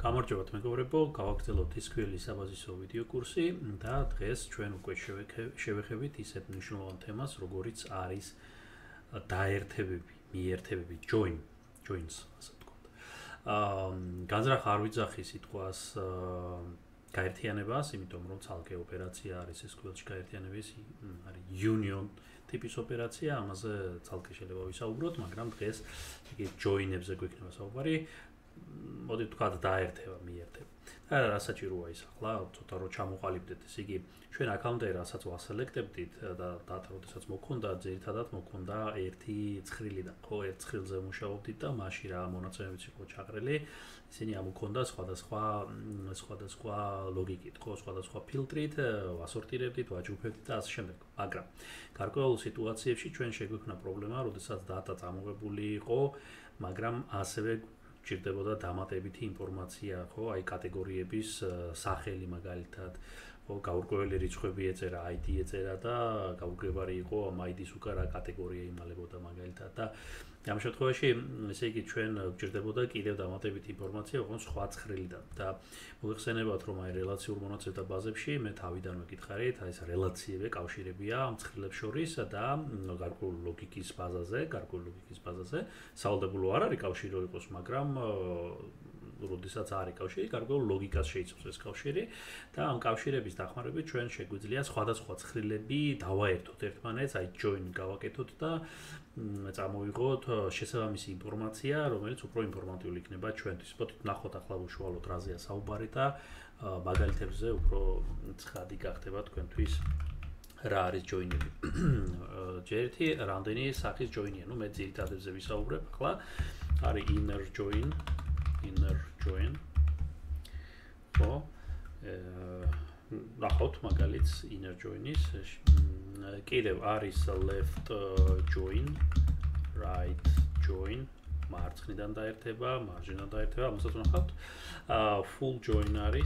გამარჯობათ მეგობრებო, გავაგრძელოთ ის ქვილი საბაზისო ვიდეო კურსი და დღეს ჩვენ უკვე შევეხებით ისეთ მნიშვნელოვან თემას, როგორიც არის დაერთებები, მიერთებები, joins, ასე ვთქვათ. განზრახ არ ვიძახი სიტყვას გაერთიანებას, იმიტომ რომ ცალკე ოპერაცია არის SQL-ში გაერთიანების, არის union ტიპის ოპერაცია, ამაზე ცალკე შეიძლება ვისაუბროთ, მაგრამ დღეს იგი join-ებზე გვექნება საუბარი. მოდი ვთქვათ დაერთება, მიერთება. და რა საჭიროა ის ახლა, ცოტა რომ ჩამოყალიბდეთ, ეს იგი ჩვენ აქამდე რასაც ვასელექტებდით და data როდესაც მოქონდა, ძირითადად მოქონდა ერთი ცხრილიდან, ხო, ერთ ცხრილზე მუშაობდით და მაშინ რა მონაცემებიც იყო ჩაყრილი, ისინი ამოქონდა სხვადასხვა ლოგიკით, ხო, სხვადასხვა ფილტრით, ვასორტირებდით, ვაჯგუფებდით და ასე შემდეგ. მაგრამ გარკვეულ სიტუაციებში ჩვენ შეგვექმნა პრობლემა, როდესაც data წამოღებული იყო, მაგრამ ასევე ჭირდებოდა დამატებითი ინფორმაცია, ხო, აი კატეგორიების სახელი მაგალითად, ხო, გაურკვეველი რიცხვები ეწერა, ID ეწერა და გაურკვევარი იყო ამ ID-ს უკან რა კატეგორია იმალებოდა მაგალითად და ამ შემთხვევაში, ესე იგი ჩვენ ჭირდებოდა კიდევ დამატებითი ინფორმაცია, ოღონდ სხვა ცხრილიდან და მოიხსენებათ, რომ აი რელაციურ მონაცემთა ბაზებში მე თავიდანვე გითხარით, აი ეს რელაციები, კავშირებია ამ ცხრილებს შორის და გარკვეული ლოგიკის ბაზაზე, სავალდებულო არ არის კავშირი იყოს, მაგრამ როდესაც არის კავშირი, გარკვეულ ლოგიკას შეიცავს ეს კავშირი და ამ კავშირების დახმარებით ჩვენ შეგვიძლია სხვადასხვა ცხრილები დავაერთოთ ერთმანეთს, აი join გავაკეთოთ და წამოვიღოთ შესაბამისი ინფორმაცია, რომელიც უფრო ინფორმატიული იქნება ჩვენთვის. მოდით ნახოთ ახლა უშუალოდ რაზეა საუბარი და მაგალითებზე უფრო ცხადი გახდება თქვენთვის რა არის join-ები. ჯერთი რამდენი სახის join-ია, მე ძირითადებზე ვისაუბრებ ახლა, არის inner join. ხო, ნახოთ მაგალითს inner join-ის. კიდევ არის left join, right join, მარცხნიდან დაერთება, მარჯვნიდან დაერთება, ამასაც ვნახავთ. Full join არის,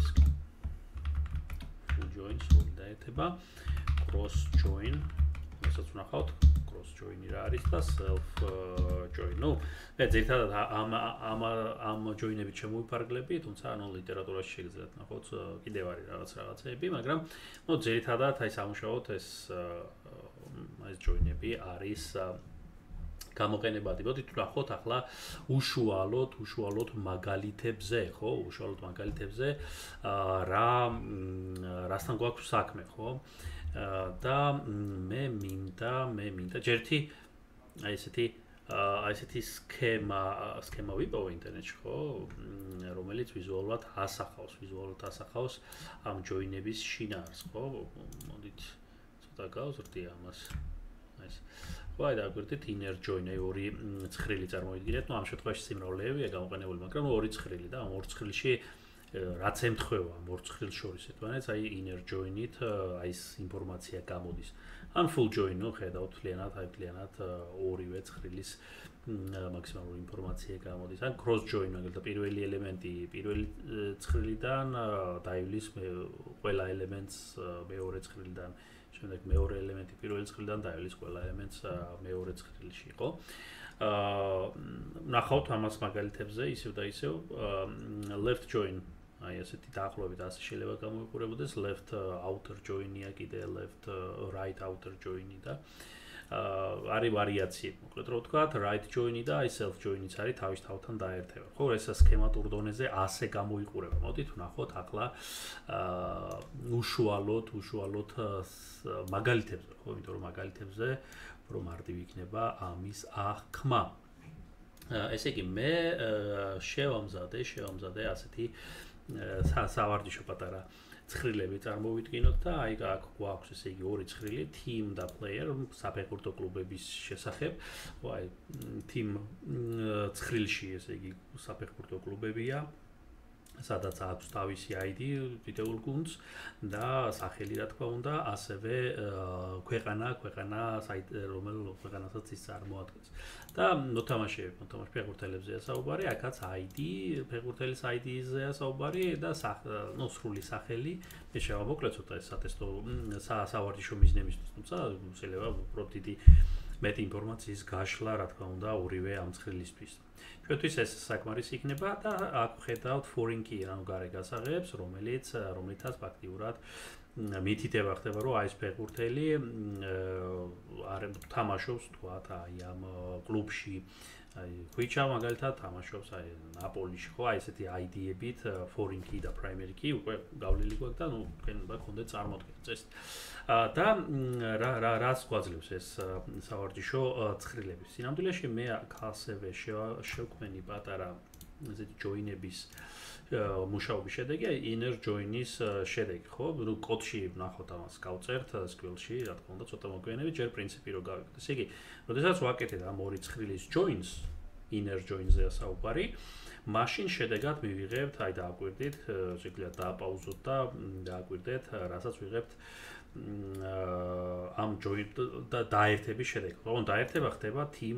სრული დაერთება, cross join, ამასაც ვნახავთ. cross join-ი რა არის და self join. ნუ, მე ძირითადად ამ join-ებით შემოვიფარგლები, თუმცა ანუ ლიტერატურაში შეგიძლიათ ნახოთ, კიდევ არის რაღაცეები, მაგრამ ნუ ძირითადად აი სამუშაოდ ეს join-ები არის გამოყენებადი. მოდით ვნახოთ ახლა უშუალოდ მაგალითებზე, ხო? უშუალოდ მაგალითებზე რასთან გვაქვს საქმე, ხო? და მე მინდა ჯერთი აი ესეთი სქემა ვიპოვე ინტერნეტში, ხო? რომელიც ვიზუალურად ასახავს ამ join-ების შინაარს, ხო? მოდით ცოტა გავზრდი ამას. ეს ხო, აი დაგვირდით inner join, აი ორი ცხრილი წარმოვიდგინეთ, ნუ ამ შემთხვევაში სიმრავლეებია გამოყენებული, მაგრამ ორი ცხრილი და ამ ორ ცხრილში რაც ემთხვევა ამ ორ ცხრილს შორის ერთმანეთს, აი inner join-ით აი ეს ინფორმაცია გამოდის. ან full join, ნუ ხედავთ მთლიანად ორივე ცხრილის მაქსიმალური ინფორმაცია გამოდის. ან cross join, მაგალითად პირველი ელემენტი პირველი ცხრილიდან დაივლის ყველა 엘ემენტს მეორე ცხრილიდან, შემდეგ მეორე ელემენტი პირველი ცხრილიდან დაივლის ყველა ელემენტს მეორე ცხრილში, ხო? ნახავთ ამას მაგალითებზე, ისევ და ისევ left join, აი ასეთი დაახლოებით ასე შეიძლება გამოიყურებოდეს, left outer join-ია კიდე, left right outer join-ი და არის ვარიაციები, მოკლედ რომ ვთქვათ, right join-ი და აი self join-იც არის თავის თავთან დაერთება. ხო, ეს სქემატურ დონეზე ასე გამოიყურება. მოდით ვნახოთ ახლა უშუალოდ მაგალითებზე, ხო, იმიტომ რომ მაგალითებზე უფრო მარტივი იქნება ამის აღქმა. ესე იგი მე შევამზადე ასეთი სავარჯიშო პატარა ცხრილები წარმოვიდგინოთ და აი აქ გვაქვს ესე იგი ორი ცხრილი, team და player, საფეხბურთო კლუბების შესახებ. ხო, აი team ცხრილში ესე იგი საფეხბურთო κλუბებია, სადაც აქვს თავისი ID დიდეულ გუნდს და სახელი რა თქმა უნდა, ასევე ქვეყანა, რომელ ქვეყანასაც ის წარმოადგენს. და მოთამაშე ფეხბურთელებზეა საუბარი, აქაც ID, ფეხბურთელის ID-ზეა საუბარი და ნუ სრული სახელი. მე შევამოკლე ცოტა ეს სატესტო სავარჯიშო მიზნებისთვის, თუმცა შეიძლება უფრო დიდი მეტი ინფორმაციის გაშლა, რა თქმა უნდა, ორივე ამ ცხრილისთვის. ჩვენთვის ეს საკმარისი იქნება და აქ ხედავთ foreign key, ანუ გარე გასაღებს, რომლითაც ფაქტიურად მითითება ხდება, რომ აი ეს ფეხბურთელი თამაშობს თქვათ აი ამ კლუბში, აი ხვიჩა მაგალითად თამაშობს აი ნაპოლიში, ხო, აი ესეთი ID-ებით foreign key და primary key უკვე გავლილი გვაქვს და ნუ თქვენ უნდა გქონდეთ წარმოდგენა წესი. და რას გვაძლევს ეს სავარჯიშო ცხრილები? სინამდვილეში მე ასევე შევქმენი პატარა ესეთი join-ების მუშაობის შედეგი, inner join-ის შედეგი, ხო? ნუ კოდში ნახოთ ამას, გავწერთ SQL-ში, რა თქმა უნდა, ცოტა მოგვიანებით, ჯერ პრინციპი რო გავიგოთ. ესე იგი, როდესაც ვაკეთებ ამ ორი ცხრილის joins, inner joins-ზე საუბარი, მაშინ შედეგად მივიღებთ, აი დააკვირდით, შეგვიძლია დააპაუზოთ და დააკვირდეთ, რასაც ვიღებთ ამ join და დაერთების შედეგი. ხო, დაერთება ხდება team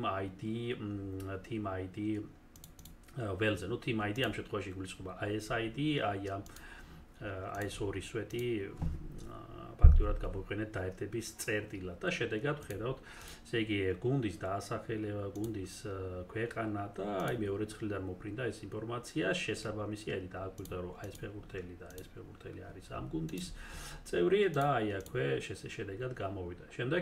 ID ველზე, ნუ team ID ამ შემთხვევაში გულისხმობა ISID, აი ეს ორი სვეტი ფაქტურად გამოიყენეთ დაერთების წერტილად და შედეგად ვხედავთ, ესე იგი გუნდის დაასახელება, გუნდის ქვეყანა და აი მეორე ცხრილიდან მოფრინდა ეს ინფორმაცია, შესაბამისი აი დააკვირდა, რომ აი ეს ფეხბურთელი და ეს ფეხბურთელი არის ამ გუნდის წევრი და აი აქვე შედეგად გამოვიდა. შემდეგ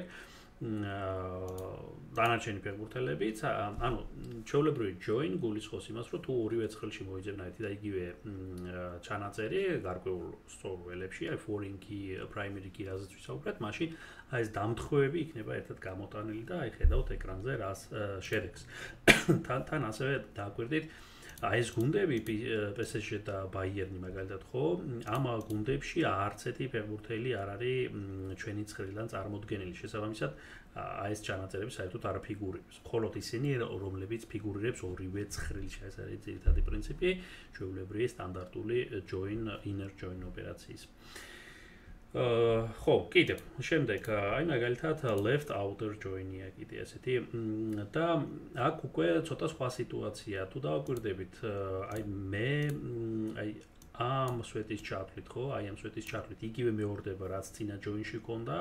დანარჩენი ფეხბურთელებიც, ანუ ჩვეულებრივი join გულისხმობს იმას, რომ თუ ორივე ცხრილში მოიძებნა ერთი და იგივე ჩანაწერი გარკვეულ სწორ ველებში, აი foreign key, primary key რაზეც ვისაუბრეთ, მაშინ აი ეს დამთხოვები იქნება ერთად გამოტანილი და აი ხედავთ ეკრანზე რას შედეგს. თან ასევე დააკვირდით აი ეს გუნდები PSG და Bayern-ი მაგალითად ხო, ამ გუნდებში არც ერთი ფეხბურთელი არ არის ჩვენი ცხრილიდან წარმოდგენილი. შესაბამისად, აი ეს ჩანაწერები საერთოდ არ ფიგურირებს. მხოლოდ ისინი, რომლებიც ფიგურირებს ორივე ცხრილში. ეს არის ძირითადი პრინციპი ჩვეულებრივი სტანდარტული inner join ოპერაციის. ხო, კიდევ, შემდეგ, აი მაგალითად left outer join-ია კიდე ესეთი და აქ უკვე ცოტა სხვა სიტუაცია. თუ დავაკვირდებით, აი მე აი ამ სვეტის ჩათვლით, ხო, აი ამ სვეტის ჩათვლით იგივე მეორდება, რაც წინა join-ში ჰქონდა.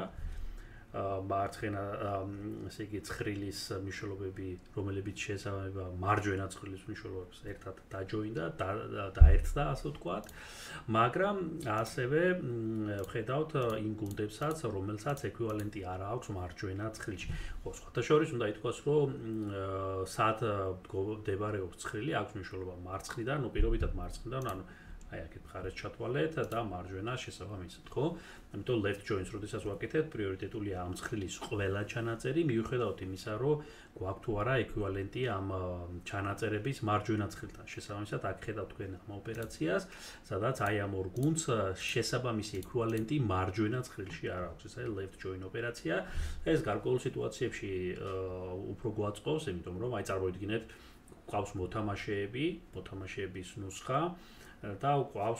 მარცხენა, ესე იგი, ცხრილის მნიშვნელობები, რომელებიც შეესაბამება მარჯვენა ცხრილის მნიშვნელობებს, ერთად დაჯოინდა, დაერთდა, ასე ვთქვათ. მაგრამ ასევე ვხედავთ იმ გუნდებსაც, რომელსაც ეკვივალენტი არ აქვს მარჯვენა ცხრილში. ხო, სხვათა შორის უნდა ითქვას, რომ სად მდებარეობს ცხრილი, აქვს მნიშვნელობა მარცხნიდან, ნუ პირობითად მარცხნიდან, ანუ აი აქეთ მხარეს ჩათვალეთ და მარჯვენა შესაბამისად, ხო? ამიტომ left joins, როდესაც ვაკეთებთ, პრიორიტეტულია ამ ცხრილის ყველა ჩანაწერი, მიუხედავად იმისა, რომ გვაქვს თუ არა ეკვივალენტი ამ ჩანაწერების მარჯვენა ცხრილთან. შესაბამისად, აქ ხედავთ თქვენ ამ ოპერაციას, სადაც აი ამ ორ გუნდს შესაბამისი ეკვივალენტი მარჯვენა ცხრილში არ აქვს. ეს არის left join ოპერაცია. ეს გარკვეულ სიტუაციებში უფრო გვაწყობს, იმიტომ რომ აი წარმოიდგინეთ, გვყავს მოთამაშეების ნუსხა და გვაქვს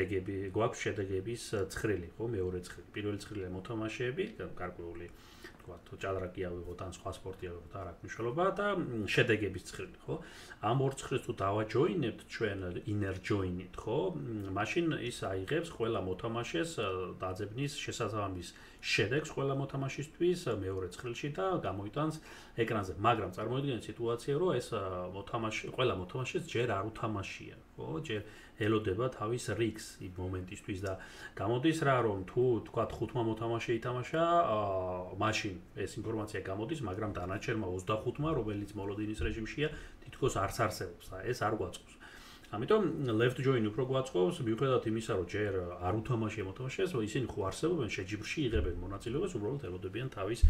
შედეგების ცხრილი, ხო, მეორე ცხრილი. პირველი ცხრილია მოთამაშეები, გარკვეული, თქვათ, ჭადრაკი ავიღოთ ან სხვა სპორტი ავიღოთ, არ აქვს მნიშვნელობა და შედეგების ცხრილი, ხო? ამ ორ ცხრილს თუ დავაჯოინებთ ჩვენ inner join-ით, ხო? მაშინ ის აიღებს ყველა მოთამაშეს დაძებნის შესაბამის შედეგს ყველა მოთამაშისთვის მეორე ცხრილში და გამოიტანს ეკრანზე. მაგრამ წარმოიდგინეთ სიტუაცია, რომ ეს ყველა მოთამაშეს ჯერ არ უთამაშია, ხო? ჯერ ელოდება თავის რიგს იმ მომენტისთვის და გამოდის რა, რომ თუ თქვათ 5 მოთამაშე ითამაშა, მაშინ ეს ინფორმაცია გამოდის, მაგრამ დანარჩენმა 25-მა, რომელიც მოლოდინის რეჟიმშია, თითქოს არც არსებობს და ეს არ გვაწყობს. ამიტომ left join უფრო გვაწყობს, მიუხედავად იმისა, რომ ჯერ არ უთამაშია მოთამაშეს, ისინი ხო არსებობენ შეჯიბრში, იღებენ მონაწილეობას, უბრალოდ ელოდებიან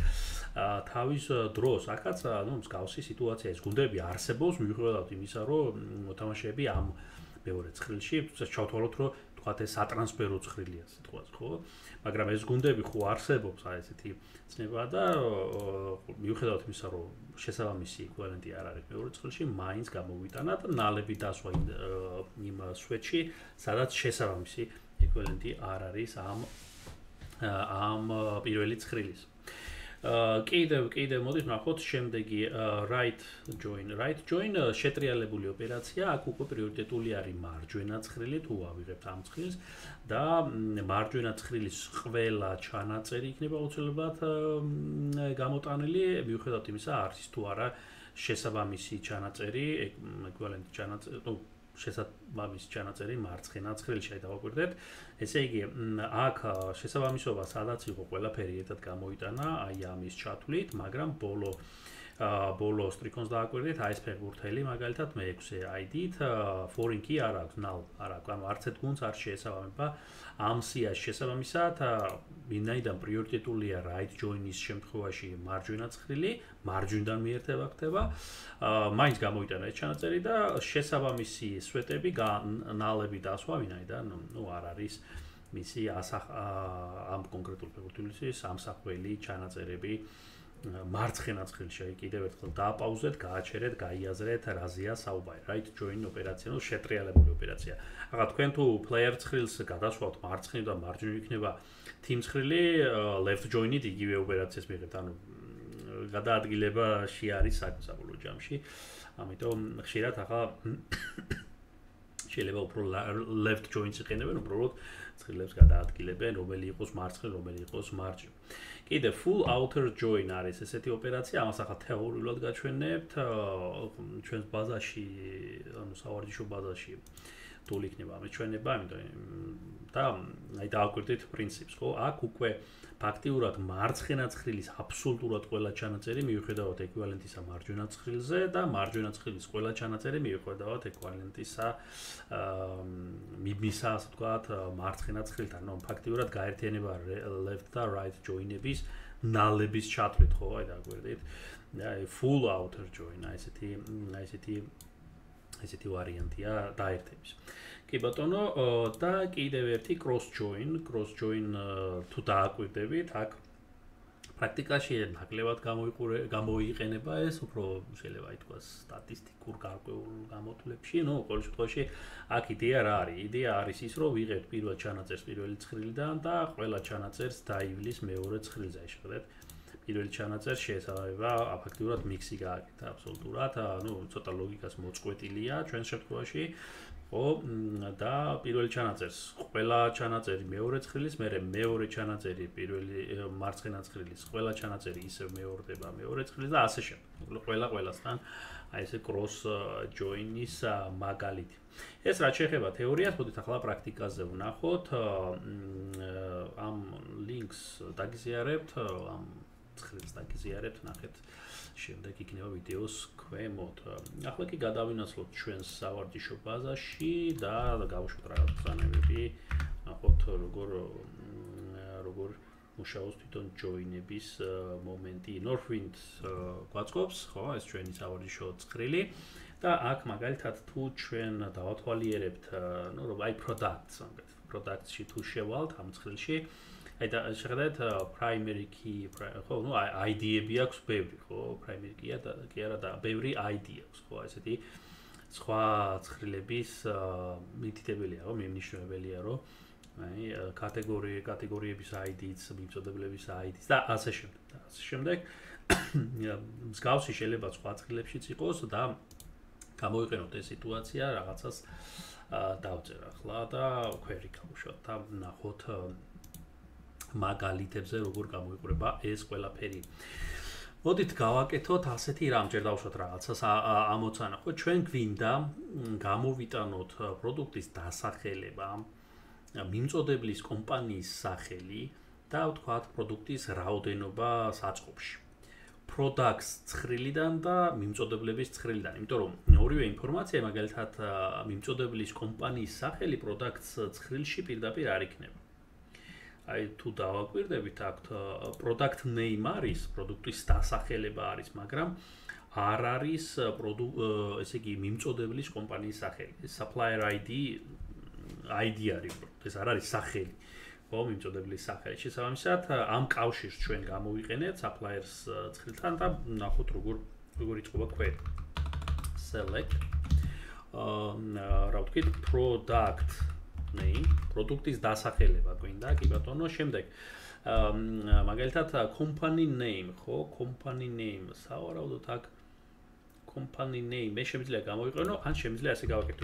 თავის დროს. აქაც, ნუ მსგავსი სიტუაცია, ეს გუნდები არსებობს, მიუხედავად იმისა, რომ მოთამაშეები ამ მეორე ცხრილში, ჩავთვალოთ, რომ თქვათ ეს სატრანსფერო ცხრილია, სიტყვაც, ხო? მაგრამ ეს გუნდები ხო არსებობს, აი ესეთი ცნება და მიუხედავად იმისა, რომ შესაბამისი ეკვივალენტი არ არის მეორე ცხრილში, მაინც გამოვიტანათ ნალები დასვა იმ სვეტში, სადაც შესაბამისი ეკვივალენტი არ არის ამ პირველი ცხრილის. კიდევ მოდით ნახოთ შემდეგი right join შეტრიალებული ოპერაცია აქ უკვე პრიორიტეტული არის მარჯვენა ცხრილი თუ ავიღებთ ამ ცხრილს და მარჯვენა ცხრილის ყველა ჩანაწერი იქნება აუცილებლად გამოტანილი მიუხედავად იმისა არის თუ არა შესაბამისი ჩანაწერი ეკვივალენტი ჩანაწერი თუ შესაბამის ჩანაწერი მარცხენა ცხრილში დავაკვირდეთ. ესე იგი, აქ შესაბამისობა სადაც იყო ყველაფერი ერთად გამოიტანა, აი ამის ჩათვლით, მაგრამ ბოლო სტრიქონს დავაკვირდით, აი ეს ფეხბურთელი მაგალითად მე-6 ID-ით, foreign key არ აქვს, null არ აქვს, ანუ არც ერთ გუნდს არ შეესაბამება ამ სიაში შესაბამისად, ვინაიდან პრიორიტეტულია right join-ის შემთხვევაში მარჯვენა ცხრილი, მარჯვნიდან მიერთება ხდება, მაინც გამოიტანა ეს ჩანაწერი და შესაბამისი სვეტები ნალები დასვა, ვინაიდან არ არის მისი ამ კონკრეტულ ფეხბურთელის ამსახველი ჩანაწერები მარცხენა ცხრილში კიდევ ერთხელ დააპაუზეთ, გააჩერეთ, გაიაზრეთ რაზეა საუბარი, right join ოპერაცია, შეტრიალებული ოპერაცია. ახლა თქვენ თუ player ცხრილს გადასვავთ მარცხნიდან მარჯვნივ იქნება team ცხრილი left join-ით იგივე ოპერაციას მიიღებთ, ანუ გადაადგილებაში არის საკმაოდ ჯამში. ამიტომ ხშირად ახლა შეიძლება უფრო left join-ს იყენებენ, უბრალოდ ცხრილებს გადაადგილებენ, რომელი იყოს მარცხნივ, რომელი იყოს მარჯვნივ. კიდე full outer join არის ესეთი ოპერაცია, ამას ახლა თეორიულად გაჩვენებთ ჩვენს ბაზაში, ანუ სავარჯიშო ბაზაში რთული იქნება ამის ჩვენება, იმიტომ და აი დავაკვირდით პრინციპს, ხო? აქ უკვე ფაქტიურად მარცხენა ცხრილის აბსოლუტურად ყველა ჩანაწერი მიუხედავად ეკვივალენტისა მარჯვენა ცხრილზე და მარჯვენა ცხრილის ყველა ჩანაწერი მიუხედავად ეკვივალენტისა მიბმისა, ასე ვთქვათ, მარცხენა ცხრილთან, ანუ ფაქტიურად გაერთიანება left და right join-ების ნალების ჩათვლით, ხო? აი დავაკვირდით. აი full outer join, ესეთი ვარიანტია დაერთების. კი ბატონო, და კიდევ ერთი cross join თუ დააკვირდებით, აქ პრაქტიკაში ნაკლებად გამოიყენება ეს, უფრო შეიძლება ითქვას სტატისტიკურ გარკვეულ გამოთვლებში, ყოველ შემთხვევაში აქ იდეა რა არის? იდეა არის ის, რომ ვიღებთ პირველ ჩანაწერს პირველი ცხრილიდან და ყველა ჩანაწერს დაივლის მეორე ცხრილზე, შეხედეთ. პირველი ჩანაწერს შეესაბამება აფაქტიურად მიქსი გააკეთა აბსოლუტურად, ცოტა ლოგიკას მოწყვეტილია ჩვენს შემთხვევაში, ხო, და პირველი ჩანაწერს ყველა ჩანაწერი მეორე ცხრილის, მერე მეორე ჩანაწერი პირველი მარცხენა ცხრილის, ყველა ჩანაწერი ისევ მეორდება მეორე ცხრილის და ასე შემდეგ. ყველასთან აი ესე cross join-ის მაგალითი. ეს რაც შეეხება თეორიას, მოდით ახლა პრაქტიკაზე ვნახოთ. ამ links დაგიზიარებთ, ამ ცხრილს დაგიზიარებთ, ნახეთ. შემდეგ იქნება ვიდეოს ქვემოთ. ახლა კი გადავინაცვლოთ ჩვენს სავარჯიშო ბაზაში და გავუშვათ რაღაც ბრძანებები. ნახოთ როგორ მუშაობს თვითონ join-ების მომენტი. Northwind გვაწყობს, ხო, ეს ჩვენი სავარჯიშო ცხრილი და აქ მაგალითად თუ ჩვენ დავათვალიერებთ, რომ აი products-ში თუ შევალთ ამ ცხრილში აი და შეხედეთ primary key, ხო, ID-ები აქვს ბევრი, ხო, primary key-ა და კი არა და ბევრი ID აქვს, ხო, ესეთი სხვა ცხრილების მითითებელია, ხო, მიმნიშნებელია, რომ აი კატეგორიების ID-ც, მიმწოდებლების ID-ც და ასე შემდეგ. მსგავსი შეიძლება სხვა ცხრილებშიც იყოს და გამოიყენოთ ეს სიტუაცია რაღაცას დავწერ ახლა და query გავუშვათ და ნახოთ მაგალითებზე როგორ გამოიყურება ეს ყველაფერი. მოდით გავაკეთოთ ასეთი რამ, ჯერ დავუშვათ რაღაცას ამოცანა, ხო, ჩვენ გვინდა გამოვიტანოთ პროდუქტის დასახელება, მიმწოდებლის კომპანიის სახელი და ვთქვათ პროდუქტის რაოდენობა საწყობში. products ცხრილიდან და მიმწოდებლების ცხრილიდან, იმიტომ რომ ორივე ინფორმაცია მაგალითად მიმწოდებლის კომპანიის სახელი products ცხრილში პირდაპირ არ იქნება. აი თუ დავაკვირდებით, აქ product name არის, პროდუქტის დასახელება არის, მაგრამ არ არის ესე იგი მიმწოდებლის კომპანიის სახელი. supplier ID არის, ეს არ არის სახელი. ხო, მიმწოდებლის სახელი. შესაბამისად, ამ კავშირს ჩვენ გამოვიყენებთ suppliers ცხრილთან და ნახოთ როგორ იწყება query. select რა ვთქვით, product name, პროდუქტის დასახელება გვინდა, კი ბატონო, შემდეგ მაგალითად company name, ხო, company name, სავარაუდოდ აქ company name მე შემიძლია გამოვიყენო, ან შემიძლია ასე გავაკეთო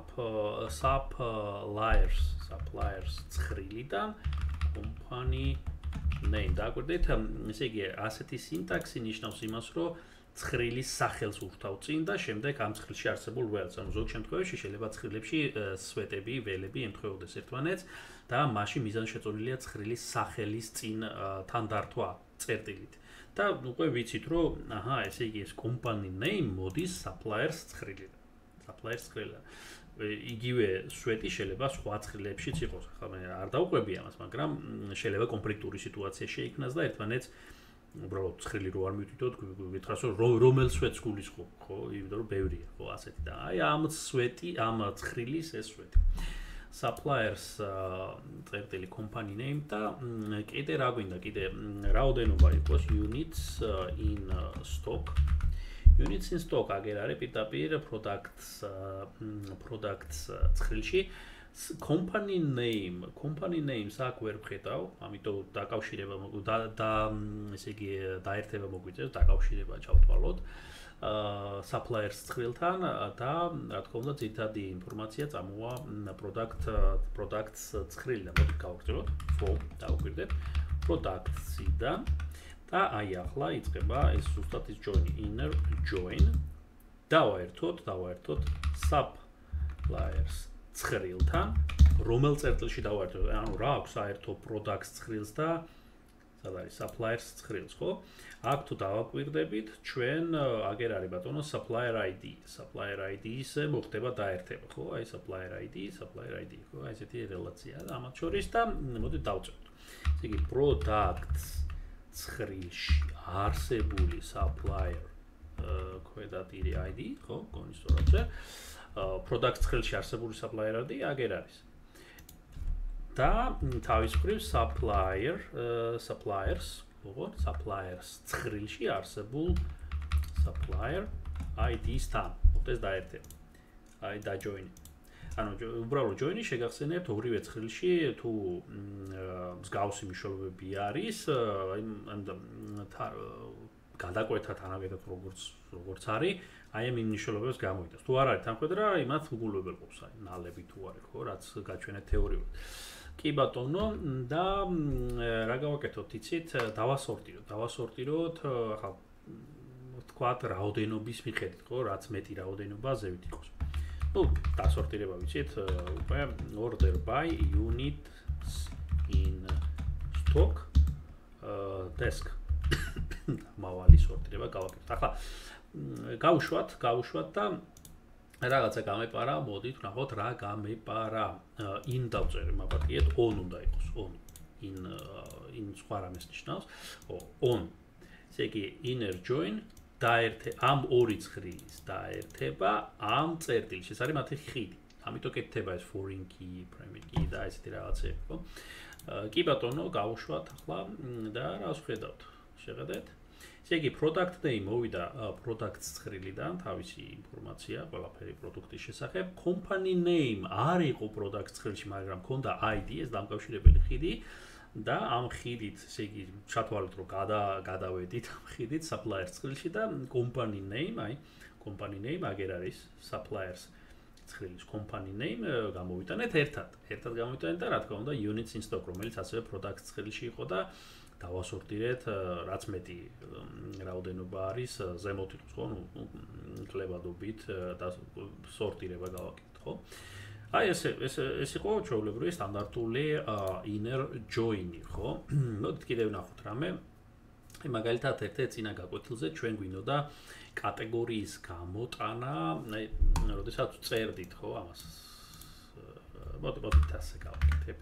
suppliers ცხრილიდან company name. დააკვირდით, ესე იგი ასეთი სინტაქსი ნიშნავს იმას, რომ ცხრილის სახელს ურთავ წინ და შემდეგ ამ ცხრილში არსებულ ველს. ანუ ზოგ შემთხვევაში შეიძლება ცხრილებში სვეტები, ველები ემთხვეოდეს ერთმანეთს და მასში მიზანშეწონილია ცხრილის სახელის წინ თან დართვა წერტილით. და უკვე ვიცით, რომ ესე იგი ეს company name მოდის suppliers ცხრილიდან. suppliers ცხრილიდან. იგივე სვეტი შეიძლება სხვა ცხრილებშიც იყოს. ახლა მე არ დავუყვები ამას, მაგრამ შეიძლება კონფლიქტური სიტუაცია შეიქმნას და ერთმანეთს უბრალოდ ცხრილი რო არ მივთვითოთ, გითხრას რომ რომელ სვეტს გულისხმობ, ხო? იმიტომ რომ ბევრია, ხო, ასეთი და აი ამ სვეტი, ამ ცხრილის ეს სვეტი. suppliers წერტილი company name და კიდე რა გვინდა, კიდე რაოდენობა იყოს units in stock. Units in stock აგერ არის პირდაპირ products ცხრილში. company names აქ ვერ ვხედავ, ამიტომ დაკავშირება და ესე იგი დაერთება მოგვიწევს, დაკავშირება ჩავთვალოთ suppliers ცხრილთან და რა თქმა უნდა ძირითადი ინფორმაცია წამოვა products ცხრილიდან. მოდი გავაგრძელოთ from დავუკვირდეთ products-იდან და აი ახლა იწყება ეს ზუსტად ის inner join დავაერთოთ suppliers ცხრილთან, რომელ წერტილში დავაერთოთ, ანუ რა აქვს საერთო products ცხრილს და სად არის suppliers ცხრილს, ხო? აქ თუ დავაკვირდებით, ჩვენ აგერ არის ბატონო supplier ID. supplier ID-ზე მოხდება დაერთება, ხო? აი supplier ID, ხო? აი ესეთი რელაცია და ამათ შორის და მოდი დავწეროთ. ესე იგი products ცხრილში არსებული supplier ქვედატირი ID, ხო? გონი სწორად ზე. products ცხრილში არსებული supplier ID აგერ არის. და თავის მხრივ suppliers ცხრილში არსებულ supplier ID-სთან მოხდეს დაერთება. აი დაჯოინი. ანუ უბრალოდ join-ი შეგახსენებთ ორივე ცხრილში თუ მსგავსი მნიშვნელობები არის, აი გადაკვეთა თანაგედათ როგორც არის, აი ამ მნიშვნელობებს გამოიტანს. თუ არ არის თანხმედრა, იმათ უგულებელყოფს, აი ნალები თუ არის, ხო, რაც გაჩვენეთ თეორიულად. კი ბატონო და რა გავაკეთოთ, იცით, დავასორტიროთ, ახლა ვთქვათ რაოდენობის მიხედვით, ხო, რაც მეტი რაოდენობა ზევით იყოს. ну, დასორტირება ვიცით, უკვე order by units in stock desk. მავალი სორტირება გავაკეთოთ. ახლა გავუშვათ და რაღაცა გამეპარა, მოდით ვნახოთ რა გამეპარა. in დავწერე, მაპატიეთ on უნდა იყოს, on. in სხვა რამეს ნიშნავს. on. ესე იგი inner join ამ ორი ცხრილის დაერთება ამ წერტილში. ეს არის მათი ხიდი. ამიტომ კეთდება ეს foreign key, primary key და ესეთი რაღაცები, ხო? კი ბატონო, გავუშვათ ახლა და რას ვხედავთ? შეხედეთ. ესე იგი product name მოვიდა products ცხრილიდან, თავისი ინფორმაცია, ყველაფერი პროდუქტის შესახებ. company name არ იყო products ცხრილში, მაგრამ ჰქონდა ID, ეს დამკავშირებელი ხიდი. და ამ ხიდით, ესე იგი, ჩათვალეთ, რომ გადავედით ამ ხიდით suppliers ცხრილში და company name, აი, company name აგერ არის suppliers ცხრილის company name გამოვიტანეთ ერთად გამოვიტანეთ და რა თქმა უნდა units in stock, რომელიც ასევე products ცხრილში იყო და დავასორტირეთ, რაც მეტი რაოდენობა არის ზემოთ იყოს, ხო? ნუ კლებადობით და სორტირება გავაკეთეთ, ხო? აი ეს იყო ჩვეულებრივი სტანდარტული inner join-ი, ხო? მოდით კიდევ ვნახოთ რამე. აი მაგალითად ერთ-ერთ წინა გაკვეთილზე ჩვენ გვინდოდა კატეგორიის გამოტანა, აი როდესაც წერდით, ხო, ამას. მოდით ასე გავაკეთებ.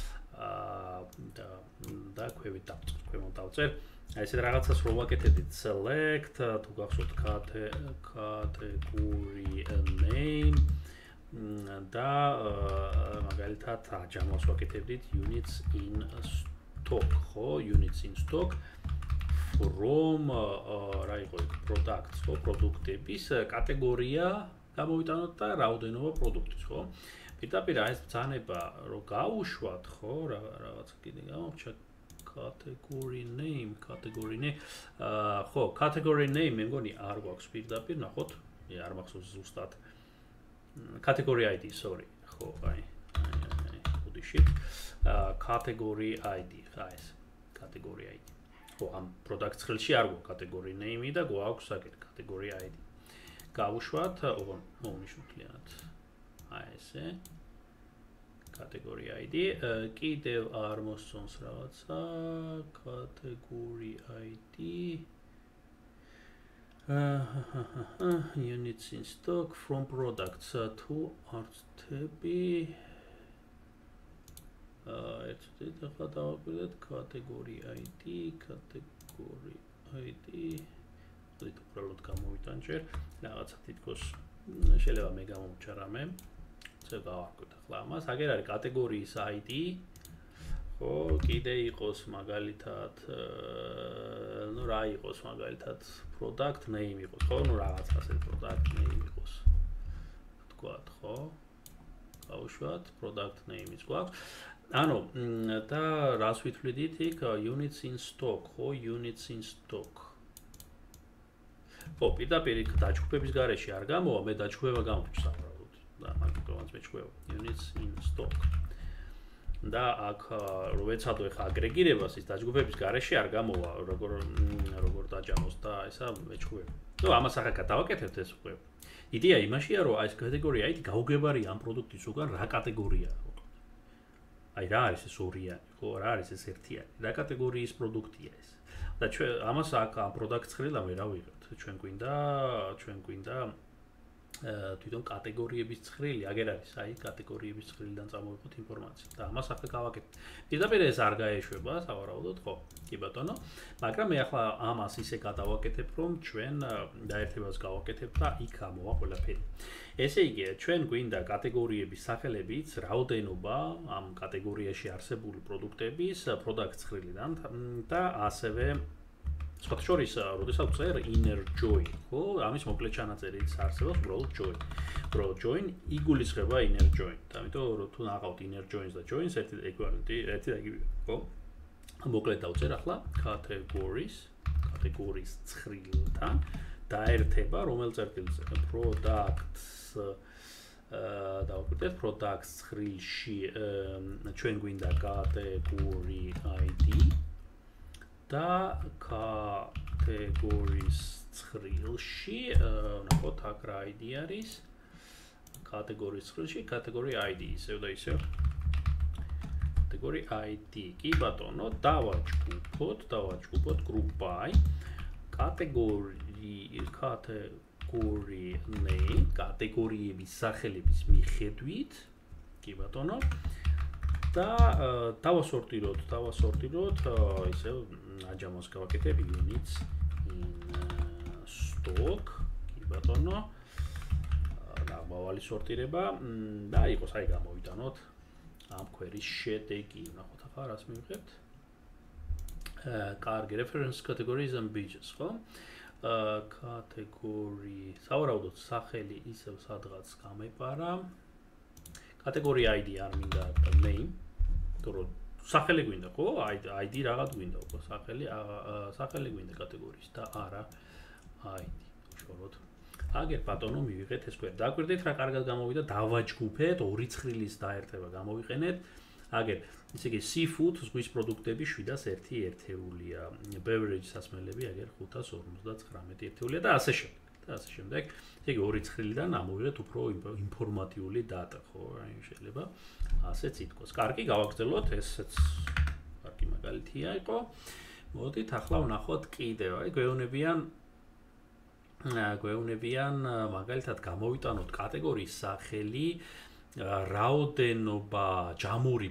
და ქვევით დავწერ, ქვემოთ დავწერ. აი ესეთ რაღაცას რო ვაკეთებდით select, თუ გახსოვთ category name და მაგალითად აჯამოს ვაკეთებდით units in stock, ხო, units in stock from რა იყო იქ products, ხო, პროდუქტების კატეგორია გამოვიტანოთ და რაოდენობა პროდუქტის, ხო? პირდაპირ აი ეს ბრძანება რო გაუშვათ, ხო, რაღაც კიდე გამოვჩა category name ხო category name მე მგონი არ გვაქვს პირდაპირ ნახოთ არ მახსოვს ზუსტად category ID sorry ხო აი holy shit category ID ხა ეს category ID ხო ამ product ცხელში არ გვაქვს category name და გვაქვს აქეთ category ID გავუშვათ მოვნიშნოთ ლიანად აი ესე category ID კიდევ არ მოსწონს რაღაცა category ID units in stock from products to artები ერთ ახლა დავაკვირდეთ category ID ვთქვით უბრალოდ გამოვიტან ჯერ რაღაცა თითქოს შეიძლება მე გამომჩა რამე ზე გავაკვირდ ახლა ამას აგერ არის კატეგორიის ID ხო კიდე იყოს მაგალითად ნუ რა იყოს მაგალითად product name იყოს ხო ნუ რაღაც ასე product name იყოს ვთქვათ ხო გავუშვათ product name-იც გვაქვს ანუ და რას ვითვლიდით იქ units in stock ხო units in stock ხო პირდაპირ იქ დაჯგუფების გარეშე არ გამოვა მე დაჯგუფება გამოვჭრა და მაგიტომაც მეჩქვევა units in stock და აქ რო ვეცადო ეხა აგრეგირებას ის დაჯგუფების გარეშე არ გამოვა როგორ დაჯამოს და ესა მეჩქვევა ნუ ამას ახლა გადავაკეთებთ ეს უკვე იდეა იმაშია რომ აი ეს კატეგორია ID გაუგებარია ამ პროდუქტის უკან რა კატეგორიაა აი რა არის ეს ორიანი ხო რა არის ეს ერთიანი რა კატეგორიის პროდუქტია ეს და ჩვენ ამას აქ ამ პროდუქტს ხრილა მე რა ვიღებთ ჩვენ გვინდა თვითონ კატეგორიების ცხრილი აგერ არის აი კატეგორიების ცხრილიდან წამოვიღოთ ინფორმაცია და ამას ახლა გავაკეთებ პირდაპირ ეს არ გაეშვება სავარაუდოდ ხო კი ბატონო მაგრამ მე ახლა ამას ისე გადავაკეთებ რომ ჩვენ დაერთებას გავაკეთებ და იქ ამოვა ყველაფერი ესე იგი ჩვენ გვინდა კატეგორიების სახელებიც რაოდენობა ამ კატეგორიაში არსებული პროდუქტების product ცხრილიდან და ასევე სხვათა შორის, როდესაც წერ inner join, ხო, ამის მოკლე ჩანაწერიც არსებობს, უბრალოდ join იგულისხმება inner join. ამიტომ რომ თუ ნახავთ inner joins და joins ერთი და იგივე, ხო? მოკლედ დავწერ ახლა categories ცხრილთან დაერთება რომელ წერტილზე products დავაკვირდეთ products ცხრილში ჩვენ გვინდა category ID და categories ცხრილში ნახოთ აქ რა ID არის categories ცხრილში category ID ისევ და ისევ category ID კი ბატონო დავაჯგუფოთ group by category name კატეგორიების სახელების მიხედვით კი ბატონო და დავასორტიროთ ისე აჯამოს გავაკეთებ units in stock კი ბატონო ნაბავალი სორტირება და იყოს აი გამოვიტანოთ ამ query-ის შედეგი ნახოთ ახლა რას მივიღებთ კარგი reference categories and pages ხო category სავარაუდოდ სახელი ისევ სადღაც გამეპარა category ID არ მინდა name თორე სახელი გვინდა ხო ID რაღაც გვინდა უკვე სახელი გვინდა კატეგორიის და არა ID შოროთ აგერ ბატონო მივიღეთ ეს კვერი დაგვირდით რა კარგად გამოვიდა დავაჯგუფეთ ორი ცხრილის დაერთება გამოვიყენეთ აგერ ისე იგი seafood ზღვის პროდუქტები 701 ერთეულია beverage სასმელები აგერ 559 ერთეულია და ასე შემდეგ ისე იგი ორი ცხრილიდან ამოვიღეთ უფრო ინფორმატიული დატა ხო აი შეიძლება ასეც ითქოს კარგი გავაგრძელოთ ესეც კარგი მაგალითია იყო მოდით ახლა ვნახოთ კიდევ აი გვეუბნებიან მაგალითად გამოვიტანოთ კატეგორიის სახელი რაოდენობა ჯამური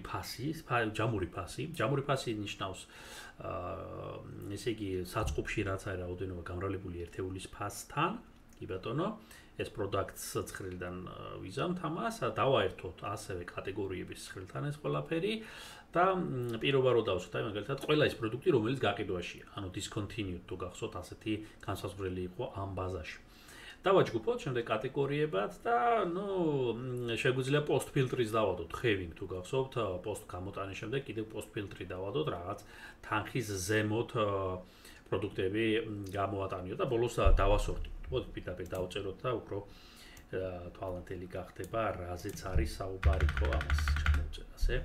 ფასი ნიშნავს ესე იგი საწყობში რაც არის რაოდენობა გამრავლებული ერთეულის ფასთან კი ბატონო ეს products ცხრილიდან ვიზამთ ამას დავაერთოთ ასევე კატეგორიების ცხრილთან ეს ყველაფერი და პირობა რო დავსვათ აი მაგალითად ყველა ის პროდუქტი რომელიც გაყიდვაშია ანუ discontinued თუ გახსოვთ ასეთი განსაზღვრელი იყო ამ ბაზაში დავაჯგუფოთ შემდეგ კატეგორიებად და შეგვიძლია post filtris დავადოთ ხევინგ თუ გახსოვთ post გამოტანის შემდეგ კიდევ post filtri დავადოთ რაღაც თანხის ზემოთ პროდუქტები გამოვატანიოთ და ბოლოს დავასორტოთ. მოდით პირდაპირ დავწეროთ და უფრო თვალანთელი გახდება რაზეც არის საუბარი ხო ამას ჩამოვწერა ასე.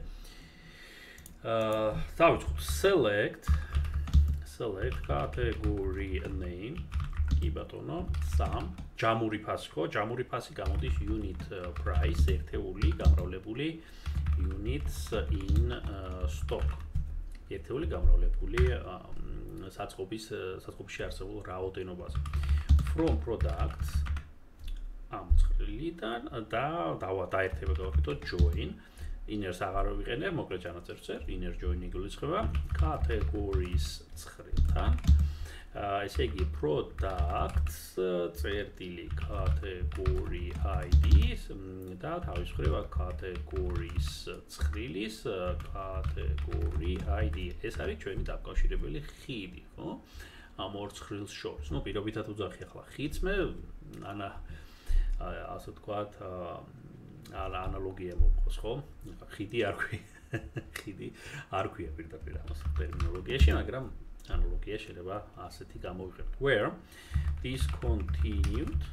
დავიწყოთ select category name კი ბატონო 3 ჯამური ფასი ხო ჯამური ფასი გამოდის unit price ერთეული გამრავლებული units in stock ერთეული გამრავლებული საწყობში არსებულ რაოდენობაზე from products ამ ცხრილიდან და დაერთება გავაკეთოთ join inner აღარ ვიყენებ მოკლედ ჩანაწერზე inner join იგულისხმება categories ცხრილთან ესე იგი products წერტილი category ID და თავის მხრივ categories ცხრილის category ID ეს არის ჩვენი დაკავშირებელი ხიდი ხო ამ ორ ცხრილს შორის ნუ პირობითად უძახი ახლა ხიდს მე ასე ვთქვათ ანალოგია მოყავს ხო ხიდი არ ქვია პირდაპირ ამას ტერმინოლოგიაში მაგრამ ანალოგია შეიძლება ასეთი გამოვიყენოთ where discontinued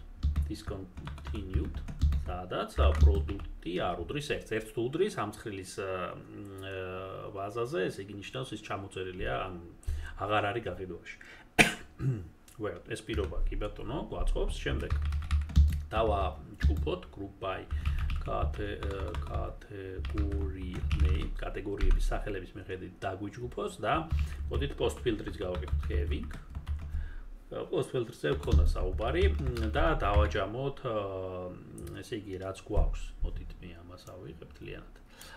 სადაც პროდუქტი არ უდრის ერთ თუ უდრის ამ ცხრილის ბაზაზე ესე იგი ნიშნავს ის ჩამოწერილია ან აღარ არის გაყიდვაში where ეს პირობა კი ბატონო გვაწყობს შემდეგ დავაჯგუფოთ group by category name კატეგორიების სახელების მიხედვით დაგვიჯგუფოს და მოდით post filtris გავაკეთოთ having post filtris-ზე ვქონდა საუბარი და დავაჯამოთ ესე იგი რაც გვაქვს მოდით მე ამას ავიღებ თლიანად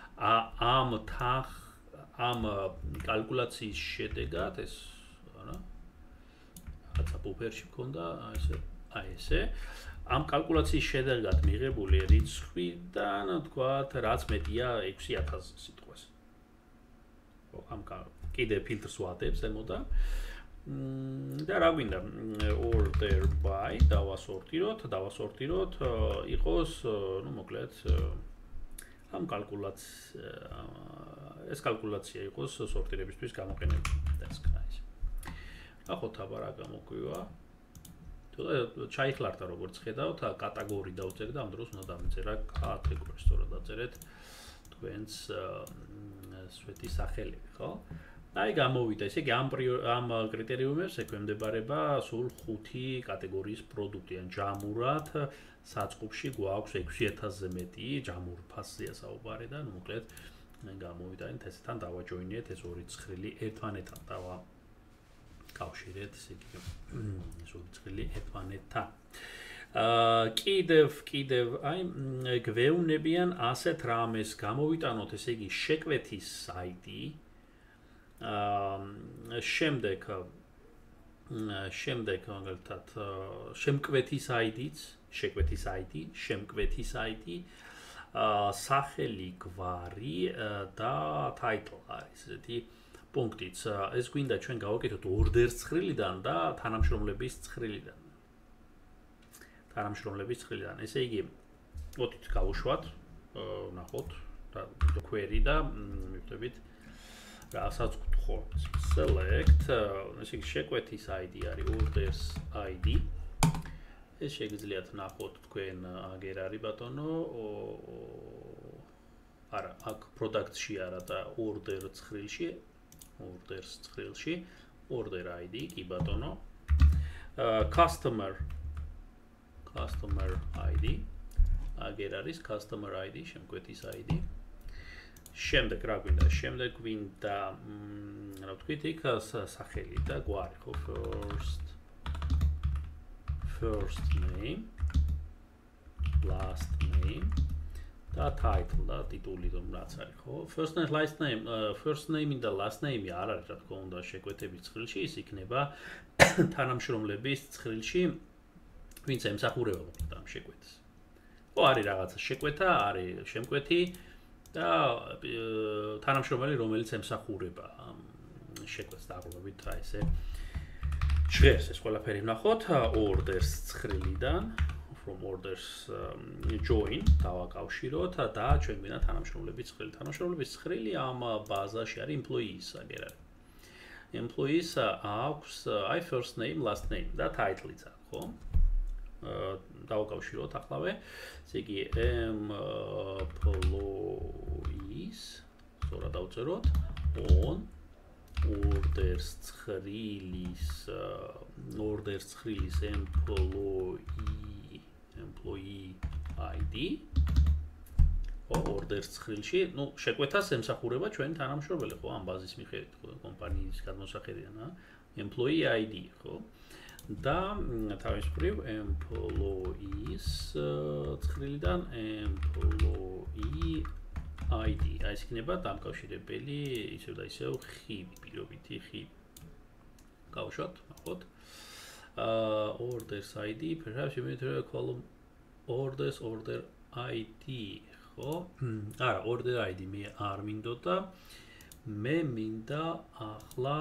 ამ კალკულაციის შედეგად ეს არა რაცა ბუფერში ვქონდა ესე ამ კალკულაციის შედეგად მიღებული რიცხვიდან ვთქვათ რაც მეტია 6000 სიტყვას. ამ კიდე ფილტრს ვატებს ზემოდან. და რა გვინდა order by დავასორტიროთ იყოს ნუ მოკლედ ამ ეს კალკულაცია იყოს სორტირებისთვის გამოყენებული და ეს კაი. ახოთ აბა რა გამოგვივა ჩაიხლარდა როგორც ხედავთ კატეგორი დავწერეთ და ამ დროს უნდა დამწერა კატეგორი სწორად დაწერეთ თქვენს სვეტი სახელები ხო აი გამოვიდა ესე იგი ამ კრიტერიუმებს ექვემდებარება სულ 5 კატეგორიის პროდუქტი ან ჯამურად საწყობში გვაქვს 6000-ზე მეტი ჯამურ ფასზეა საუბარი და ნუ მოკლედ გამოვიდა ესთან დავაჯოინიეთ ეს ორი ცხრილი ერთმანეთთან დავა კავშირეთ ესე იგი ეს ორი ცხრილი ერთმანეთთან კიდევ აი გვეუბნებიან ასეთ რამეს გამოვიტანოთ ესე იგი შეკვეთის ID შემდეგ მაგალითად შემკვეთის ID-ც შეკვეთის ID სახელი გვარი და title არის ესეთი პუნქტიც ეს გვინდა ჩვენ გავაკეთოთ ორდერს ცხრილიდან და თანამშრომლების ცხრილიდან ესე იგი მოდით გავუშვათ ნახოთ და query და მივხვდებით რასაც გთხოვ select ესე იგი შეკვეთის ID არის orders ID ეს შეგიძლიათ ნახოთ თქვენ აგერ არის ბატონო არა აქ product-ში არა და order ცხრილში order ID კი ბატონო customer ID აგერ არის customer ID შემკვეთის ID შემდეგ რა გვინდა შემდეგ გვინდა რა ვთქვით იქ სახელი და გვარი ხო first name last name და title და ტიტული რაც არის ხო first name და last name არ არის რა თქმა უნდა შეკვეთების ცხრილში ის იქნება თანამშრომლების ცხრილში ვინც ემსახურება მოკლედ ამ შეკვეთას ხო არის რაღაცა შეკვეთა არის შემკვეთი და თანამშრომელი რომელიც ემსახურება ამ შეკვეთას დაახლოებით რა ესე ჟღერს ეს ყველაფერი ვნახოთ orders ცხრილიდან from orders join დავაკავშიროთ და ჩვენ გვინდა თანამშრომლების ცხრილი. თანამშრომლების ცხრილი ამ ბაზაში არის employees აგერ არის. Employees აქვს აი first name, last name და title-იც აქვს, ხო? დავაკავშიროთახლავე. ესე იგი employees სწორად დავწეროთ on orders ცხრილის employee ID orders ცხრილში, ну, შეკვეთას ემსახურება ჩვენი თანამშრომელი, ხო, ამ ბაზის მიხედვით, ხო, კომპანიის გადმოსახედიდან, employee ID, ხო? და თავის მხრივ employees ცხრილიდან employee ID. აი ეს იქნება დამკავშირებელი, ისევ და ისევ ხიდი, პირობითი ხიდი. გავუშვათ, ნახოთ. Orders ID, perhaps you need to column orders order ID. ხო? არა, order ID მე არ მინდოდა. მე მინდა ახლა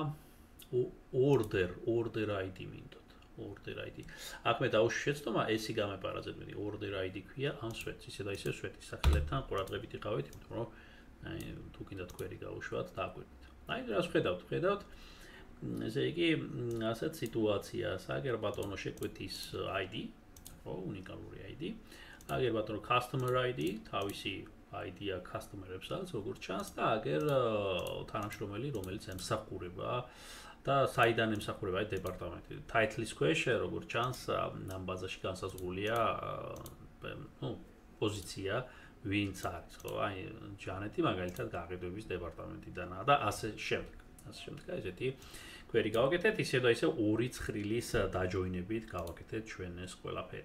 order ID მინდოდა. Order ID. აქ მე დავუშვი შეცდომა, ესი გამეპარაძეთ მეტი order ID ქვია ამ სვეტს, ისე და ისე სვეტის სახელებთან ყურადღებით იყავით, იმიტომ რომ აი თუ კიდათ query გავუშვათ, დააკვირდით. აი რას ვხედავთ? ესე იგი, ასეთ სიტუაციას, აგერ ბატონო შეკვეთის ID, ხო, უნიკალური ID. აგერ ბატონო customer ID, თავისი ID-ა customer-ებსაც, როგორც ჩანს და აგერ თანამშრომელი, რომელიც ემსახურება და საიდან ემსახურება აი დეპარტამენტი. Title-ის ქვეშ, როგორც ჩანს, ამ ბაზაში განსაზღვრულია, ну, პოზიცია, ვინც არის, ხო? აი ჯანეტი მაგალითად გაყიდვების დეპარტამენტიდანაა და ასე შემდეგ. ესეთი query გავაკეთეთ, ისე და ისე ორი ცხრილის დაჯოინებით გავაკეთეთ ჩვენ ეს ყველაფერი.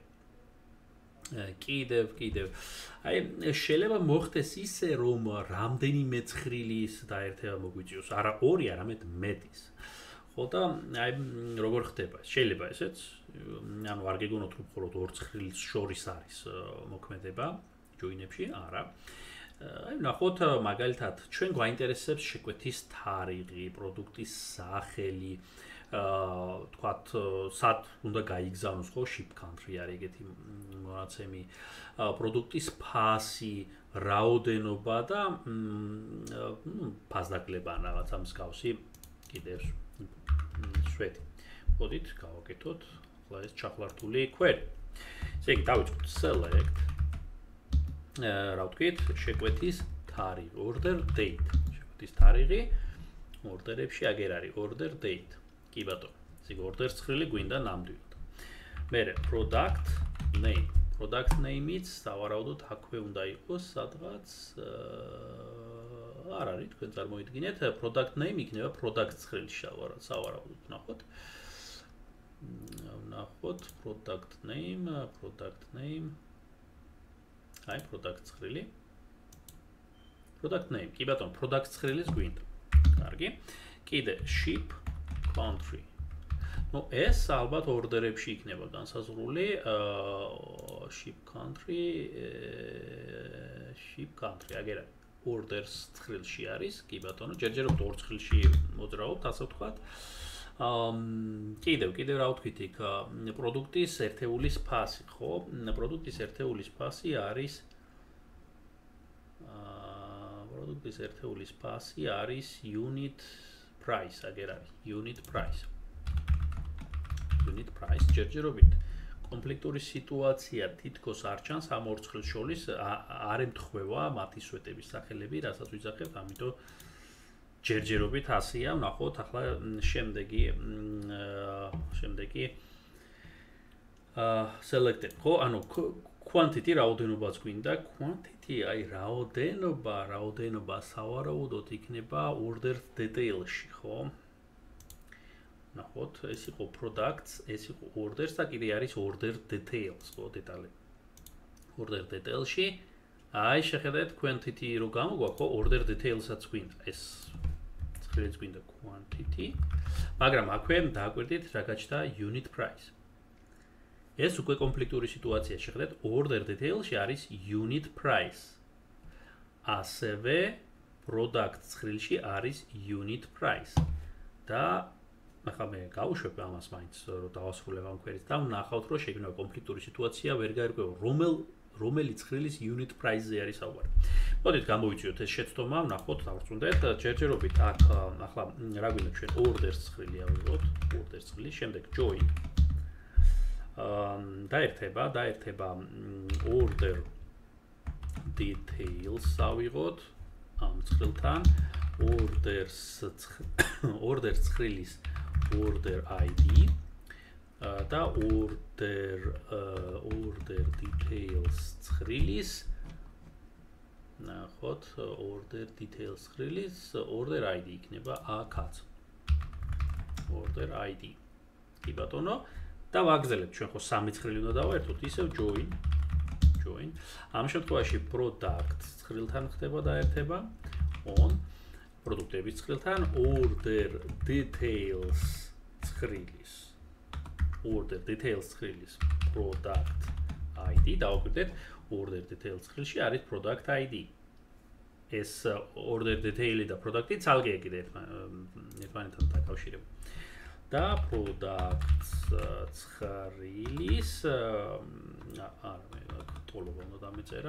კიდევ აი შეიძლება მოხდეს ისე რომ რამდენიმე ცხრილის დაერთება მოგვიწევს, არა ორი, არამედ მეტის. ხო და აი როგორ ხდება? შეიძლება ესეც, ანუ არ გეგონოთ რომ მხოლოდ ორ ცხრილის შორის არის მოქმედება ჯოინებში, არა. აი ნახოთ მაგალითად ჩვენ გვაინტერესებს შეკვეთის თარიღი, პროდუქტის სახელი, თქვათ სად უნდა გაიგზავნოს, ხო, ship country არის ეგეთი მონაცემი, პროდუქტის ფასი, რაოდენობა და ფასდაკლება ან რაღაცა მსგავსი კიდევ სვეტი. მოდით გავაკეთოთ ახლა ეს ჩახლართული query. ესე იგი დავიწყოთ select რა ვთქვით, შეკვეთის თარიღი, order date. შეკვეთის თარიღი ორდერებში აგერ არის order date. კი ბატონო. ესე იგი order ცხრილი გვინდა ნამდვილად. მერე product name. Product name-იც სავარაუდოდ აქვე უნდა იყოს სადღაც არ არის, თქვენ წარმოიდგინეთ, product name იქნება product ცხრილში სავარაუდოდ, ნახოთ. ნახოთ product name. აი product ცხრილი. Product name. კი ბატონო, product ცხრილის გვინდა. კარგი. კიდე ship country. Ну, ეს ალბათ ორდერებში იქნება განსაზღვრული. Ship country, აგერა orders ცხრილში არის. კი ბატონო, ჯერჯერობით ორ ცხრილში მოძრაობთ, ასე ვთქვათ. კიდევ რა ვთქვით იქ პროდუქტის ერთეულის ფასი, ხო? პროდუქტის ერთეულის ფასი არის unit price, აგერ არის unit price. ჯერჯერობით კონფლიქტური სიტუაცია თითქოს არ ჩანს ამ ორ ცხრილს შორის, არ ემთხვევა მათი სვეტების სახელები, რასაც ვიძახებთ, ამიტომ ჯერჯერობით ასეა, ვნახოთ ახლა შემდეგი selected, ხო, ანუ quantity რაოდენობაც გვინდა, quantity აი რაოდენობა სავარაუდოდ იქნება order detail-ში, ხო? ნახოთ, ეს იყო products, ეს იყო orders და კიდე არის order details, ხო, დეტალები. Order detail-ში აი შეხედეთ quantity რო გამოგვაქვს, ხო, order details-აც გვინდა. ეს ცხრილიც გვინდა quantity, მაგრამ აქვე დააკვირდით რა გაჩნდა unit price. ეს უკვე კონფლიქტური სიტუაცია, შეხედეთ, order detail-ში არის unit price. ასევე product ცხრილში არის unit price. და ახლა მე გავუშვებ ამას მაინც რომ დავასრულებ ამ კვერით და ვნახავთ რომ შეგვიძლია კონფლიქტური სიტუაცია ვერ გაერკვევა რომელი ცხრილის unit price-ზე არის საუბარი. მოდით გამოვიწიოთ ეს შეცდომა, ვნახოთ, დავrწმუნდეთ, ჯერჯერობით აქ ახლა რა გვინდა ჩვენ orders ცხრილი ავიღოთ, orders ცხრილი, შემდეგ join დაერთება order details ავიღოთ ამ ცხრილთან orders ცხრილის order ID და order details ცხრილის ნახოთ order details ცხრილის order ID იქნება აქაც order ID კი ბატონო და ვაგრძელებთ ჩვენ ხო სამი ცხრილი უნდა დავაერთოთ ისევ join ამ შემთხვევაში product ცხრილთან ხდება დაერთება on პროდუქტების ცხრილთან order details ცხრილის product ID დავაკვირდეთ order details ცხრილში არის product ID ეს order detail და product-ი ცალკე ეკიდა ერთმანეთთან დაკავშირებული და product ცხრილის ტოლობა უნდა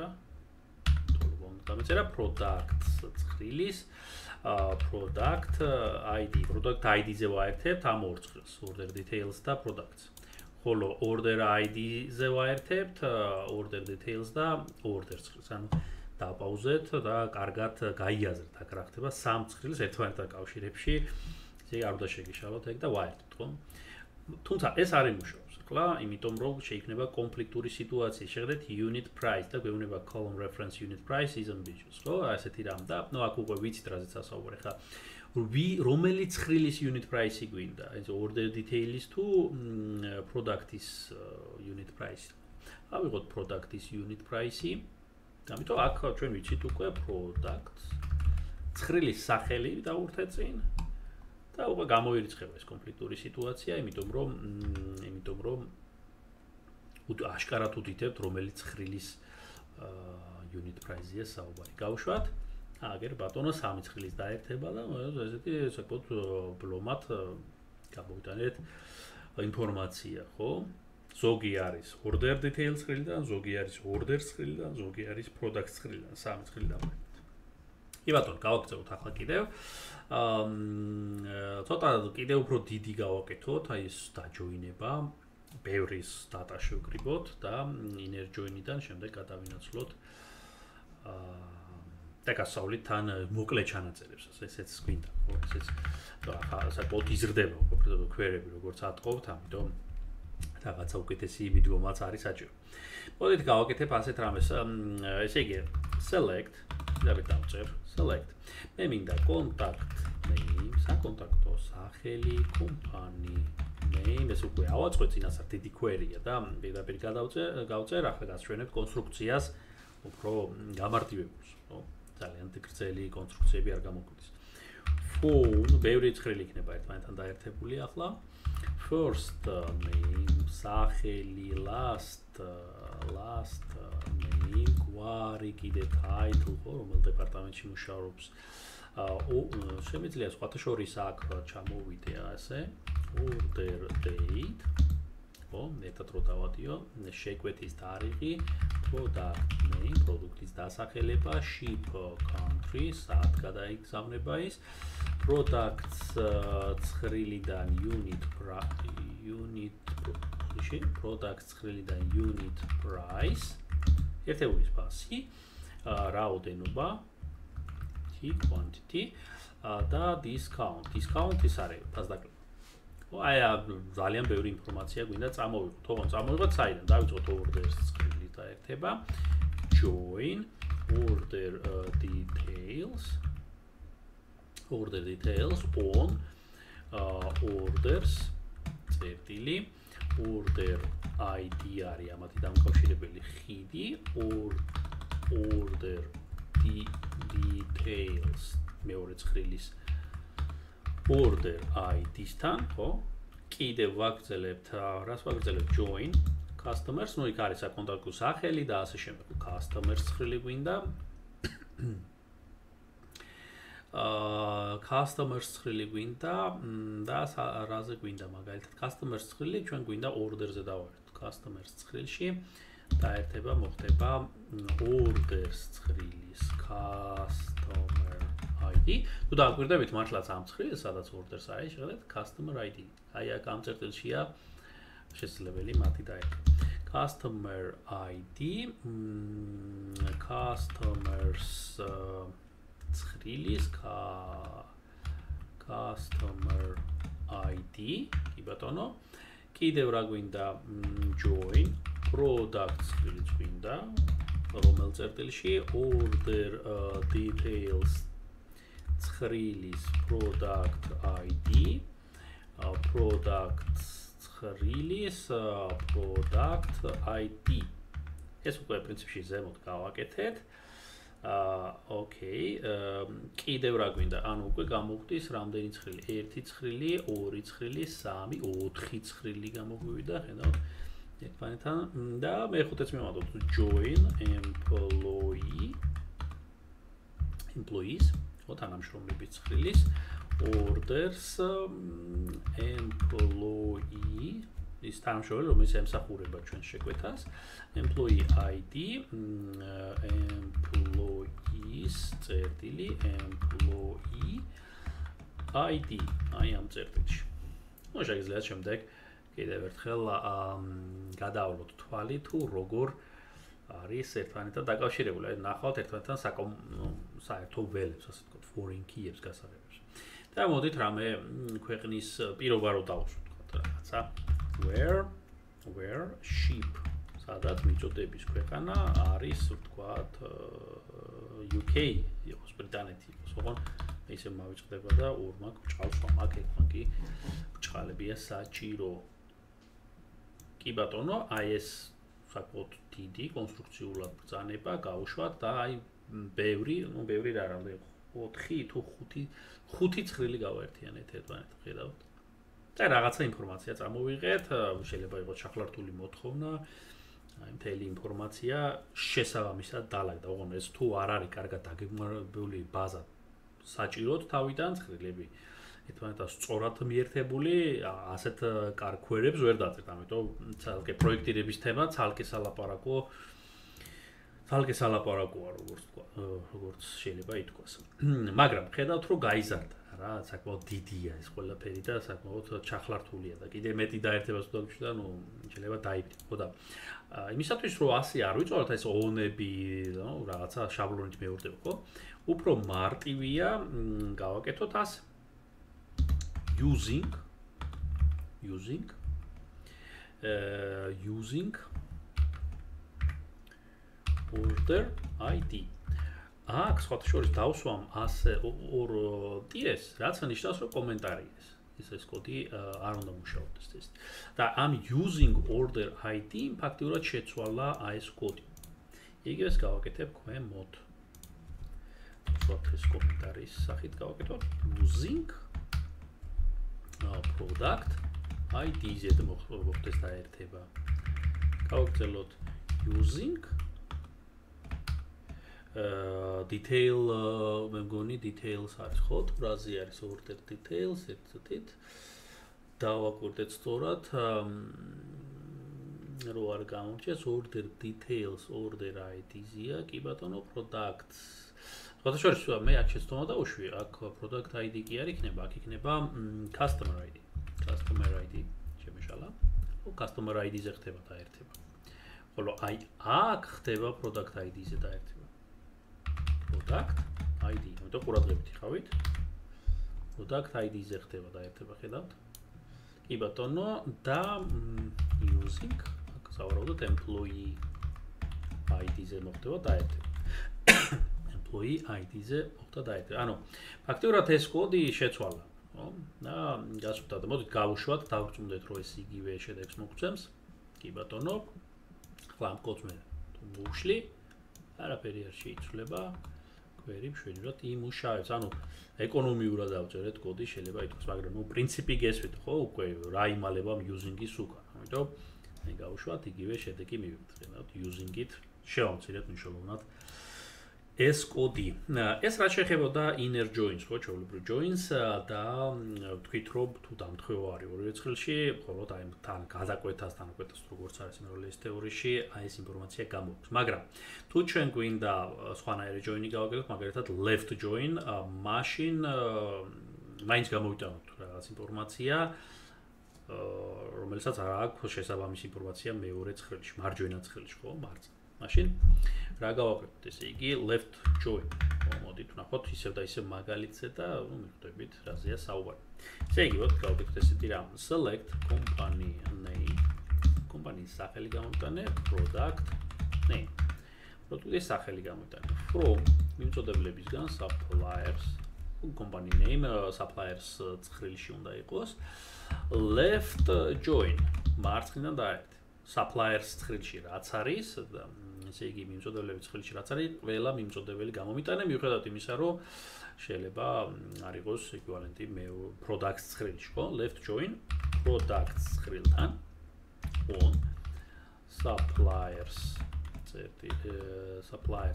დამეწერა product ცხრილის product ID-ზე ვაერთებთ ამ ორ ცხრილს order details და products ხოლო order ID-ზე ვაერთებთ order details და order ცხრილს ანუ დავპაუზეთ და კარგად გაიაზრეთ აქ რა ხდება სამ ცხრილს ერთმანეთთან კავშირებში ისე არ უნდა შეგიშალოთ ეგ და ვაერთოთ ხო თუმცა ეს არ იმუშავებს ახლა იმიტომ რომ შეიქმნება კონფლიქტური სიტუაცია შეხედეთ unit price და გვეუბნება column reference unit price is ambiguous ხო ასეთი რამ და ნუ აქ უკვე ვიცით რაზეც ასაუბარი ხა რომელი ცხრილის unit price-ი გვინდა ეს order detail-ის თუ product-ის unit price ავიღოთ product-ის unit price-ი ამიტომ აქ ჩვენ ვიცით უკვე product ცხრილის სახელი დავურთეთ წინ და უკვე გამოირიცხება ეს კონფლიქტური სიტუაცია, იმიტომ რომ აშკარად უდიდებთ რომელი ცხრილის unit price-ია საუბარი. გავუშვათ, აგერ ბატონო სამი ცხრილის დაერთება და ესეთი საკუთარ ბლომად გამოვიტანეთ ინფორმაცია, ხო? ზოგი არის order details ცხრილიდან, ზოგი არის order ცხრილიდან, ზოგი არის product ცხრილიდან, სამი ცხრილი დავაერთეთ. კი ბატონო, გავაკეთოთ ახლა კიდევ. ცოტა კიდევ უფრო დიდი გავაკეთოთ, აი ეს დაჯოინება, ბევრის data შევკრიბოთ და inner join-დან შემდეგ გადავინაცვლოთ და გასავლით თან მოკლე ჩანაწერებს, ესეც გვინდა, ხო, ესეც ახლა საკუთი იზრდება უკვე კვერები როგორც ატყობთ, ამიტომ რაღაცა უკეთესი მიდგომაც არის საჭირო. მოდით გავაკეთებ ასეთ რამეს, ესე იგი select დავწერ select მე მინდა contact name საკონტაქტო სახელი company name ეს უკვე ავაწყოთ წინასწარ დიდი query-ია და პირდაპირ გავწერ ახლა გასვენებ კონსტრუქციას უფრო გამარტივებულს ხო ძალიან გრძელი კონსტრუქციები არ გამოგვდის phone ბევრი ცხრილი იქნება ერთმანეთთან დაერთებული ახლა first name სახელი last name გვარი კიდე title ხო რომელ დეპარტამენტში მუშაობს შემიძლია სხვათა შორის აქ ჩამოვიდე ასე order date ხო მეტად რო დავადიო შეკვეთის თარიღი product name პროდუქტის დასახელება ship country სად გადაიგზავნება ის products ცხრილიდან products ცხრილიდან unit price ერთეულის ფასი რაოდენობა quantity და discount ის არის ფასდაკლება ხო აი ძალიან ბევრი ინფორმაცია გვინდა წამოვიღოთ თქო წამოვიღოთ საიდან დავიწყოთ orders ცხრილი დაერთება join order details on orders წერტილი order ID არის ამათი დამკავშირებელი ხიდი order details მეორე ცხრილის order ID-სთან, ხო? კიდევ ვაგრძელებთ, რას ვაგრძელებთ join customers, ну იქ არის საკონტაქტო სახელი და ასე შემდეგ. customers ცხრილი გვინდა. customers ცხრილი გვინდა და რაზე გვინდა მაგალითად customers ცხრილი ჩვენ გვინდა order-ზე დავარეთ customers ცხრილში დაერთება მოხდება orders ცხრილის customer ID თუ დააკვირდებით მართლაც ამ ცხრილს სადაც orders არის შეხედეთ customer ID აი აქ ამ წერტილშია შესაძლებელი მათი დაერთება customer ID customers ცხრილის customer ID კი ბატონო კიდევ რა გვინდა join product ცხრილიც გვინდა რომელ წერტილში order details ცხრილის product ID product ცხრილის product ID ეს უკვე პრინციპში ზემოთ გავაკეთეთ ოკეი კიდევ რა გვინდა ანუ უკვე გამოგვდის რამდენი ცხრილი 1 ცხრილი 2 ცხრილი 3 4 ცხრილი გამოგვივიდა ხედავთ ერთმანეთთან და მეხუთეც მივამატოთ join employees თანამშრომლების ცხრილის orders employee ის თანამშრომელი რომელიც ემსახურება ჩვენ შეკვეთას employee ID employees წერტილი employee ID აი ამ წერტილში ну შეიძლება შემდეგ კიდევ ერთხელ გადავლოთ თვალი თუ როგორ არის ერთმანეთთან დაკავშირებული აი ნახავთ ერთმანეთთან საერთო ველებს ასე ვთქვათ foreign key-ებს გასაღებებს და მოდით რამე ქვეყნის პირობა რო დავუშვათ რაღაცა where ship სადაც მიწოდების ქვეყანა არის ვთქვათ UK იყოს ბრიტანეთი იყოს ოღონ ისე მავიწყდება და ურმაკ ჭალსვა მაგ ეკმაკი ჭალებია საჭირო კი ბატონო აი ეს საკუთარ დიდი კონსტრუქციულად ბრძანება გავუშვათ და აი ბევრი რა რამდენი 4 თუ 5 ცხრილი გავაერთიანეთ ერთმანეთთან ხედავთ და რაღაცა ინფორმაცია წამოვიღეთ შეიძლება იყოს ჩახლართული მოთხოვნა აი მთელი ინფორმაცია შესაბამისად დალაგდა ოღონდ ეს თუ არ არის კარგად დაგეგმარებული ბაზა საჭიროდ თავიდან ცხრილები ერთმანეთთან სწორად მიერთებული ასეთ კარგ ქვერებს ვერ დაწერთ ამიტომ ცალკე პროექტირების თემა ცალკე სალაპარაკოა როგორც შეიძლება ითქვას მაგრამ ხედავთ რომ გაიზარდა რა საკმაოდ დიდია ეს ყველაფერი და საკმაოდ ჩახლართულია და კიდე მეტი დაერთებას თუ დაგჭირდა ნუ შეიძლება დაიფრთხო ხო და იმისათვის რომ ასე არ ვიწოდოთ ეს ონები ნუ რაღაცა შაბლონით მეურდება ხო უფრო მარტივია გავაკეთოთ ასე using order ID აქ სხვა შორის დავსვამ ასე ორ ტირეს რაც ნიშნავს რომ კომენტარი ეს კოდი არ უნდა მუშაობდეს ეს და ამ using order ID ფაქტიურად შეცვალა ეს კოდი იგივეს გავაკეთებ ქვემოთ სხვა ეს კომენტარის სახით გავაკეთოთ using product ID-ზე მოხდეს დაერთება გავაგრძელოთ using detail მე მგონი details არის ხო ფრაზი არის order details ერთით დავაკვირდეთ სწორად რო არ გამომჩეს order details order ID-ზია კი ბატონო products ხოთა შორის მე აქ შეცდომა დავუშვი აქ product ID კი არ იქნება აქ იქნება customer ID შემეშალა customer ID-ზე ხდება დაერთება ხოლო აი აქ ხდება product ID-ზე დაერთება product ID. ამიტომ ყურადღებით იყავით. product ID-ზე ხდება დაერთება, ხედავთ? კი ბატონო და using აქ სავარაუდოდ employee ID-ზე მოხდება დაერთება. employee ID-ზე მოხდა დაერთება. ანუ ფაქტიურად ეს კოდი შეცვალა, ხო? და გასვლა და მოდით გავუშვათ, დავწუნდეთ რომ ეს იგივე შედეგს მოგცემს. კი ბატონო. ახლა ამ კოდს მე მოვშლი. არაფერი არ შეიცვლება. კვერი მშვიდად იმუშავებს. ანუ ეკონომიურად დავწერეთ კოდი შეიძლება ითქვას, მაგრამ ნუ პრინციპი გესვით, ხო? უკვე რა იმალება using-ის უკან. ამიტომ მე გავუშვათ იგივე შედეგი მივიღეთ. ხედავთ, using-ით შევამცირეთ მნიშვნელოვნად ეს კოდი. ეს რაც შეეხებოდა inner joins, ხო, ჩვეულებრივ joins და თქვით რომ თუ დამთხევა არის ორივე ცხრილში, მხოლოდ აი თან გადაკვეთას როგორც არის ნეურალიის თეორიაში, აი ეს ინფორმაცია გამოგვაქვს. მაგრამ თუ ჩვენ გვინდა სხვანაირი join-ი გავაკეთოთ, მაგალითად left join, მაშინ მაინც გამოვიტანოთ რაღაც ინფორმაცია, რომელსაც არ აქვს შესაბამისი ინფორმაცია მეორე ცხრილში, მარჯვენა ცხრილში, ხო, მაშინ რა გავაკეთოთ, ესე იგი left join. მოდით ვნახოთ ისევ და ისევ მაგალითზე და მიხვდებით რაზეა საუბარი. ესე იგი, გავაკეთოთ ესეთი რამ. Select company name. კომპანიის სახელი გამოვიტანე, product name. პროდუქტის სახელი გამოვიტანე. From მიმწოდებლებისგან suppliers. Company name suppliers ცხრილში უნდა იყოს. Left join. მარცხნიდან დაერთ. Suppliers ცხრილში რაც არის და ესე იგი მიმწოდებლების ცხრილში რაც არის, ყველა მიმწოდებელი გამომიტანე, მიუხედავად იმისა, რომ შეიძლება არ იყოს ეკვივალენტი products ცხრილში, ხო? Left join products ცხრილთან on suppliers supplier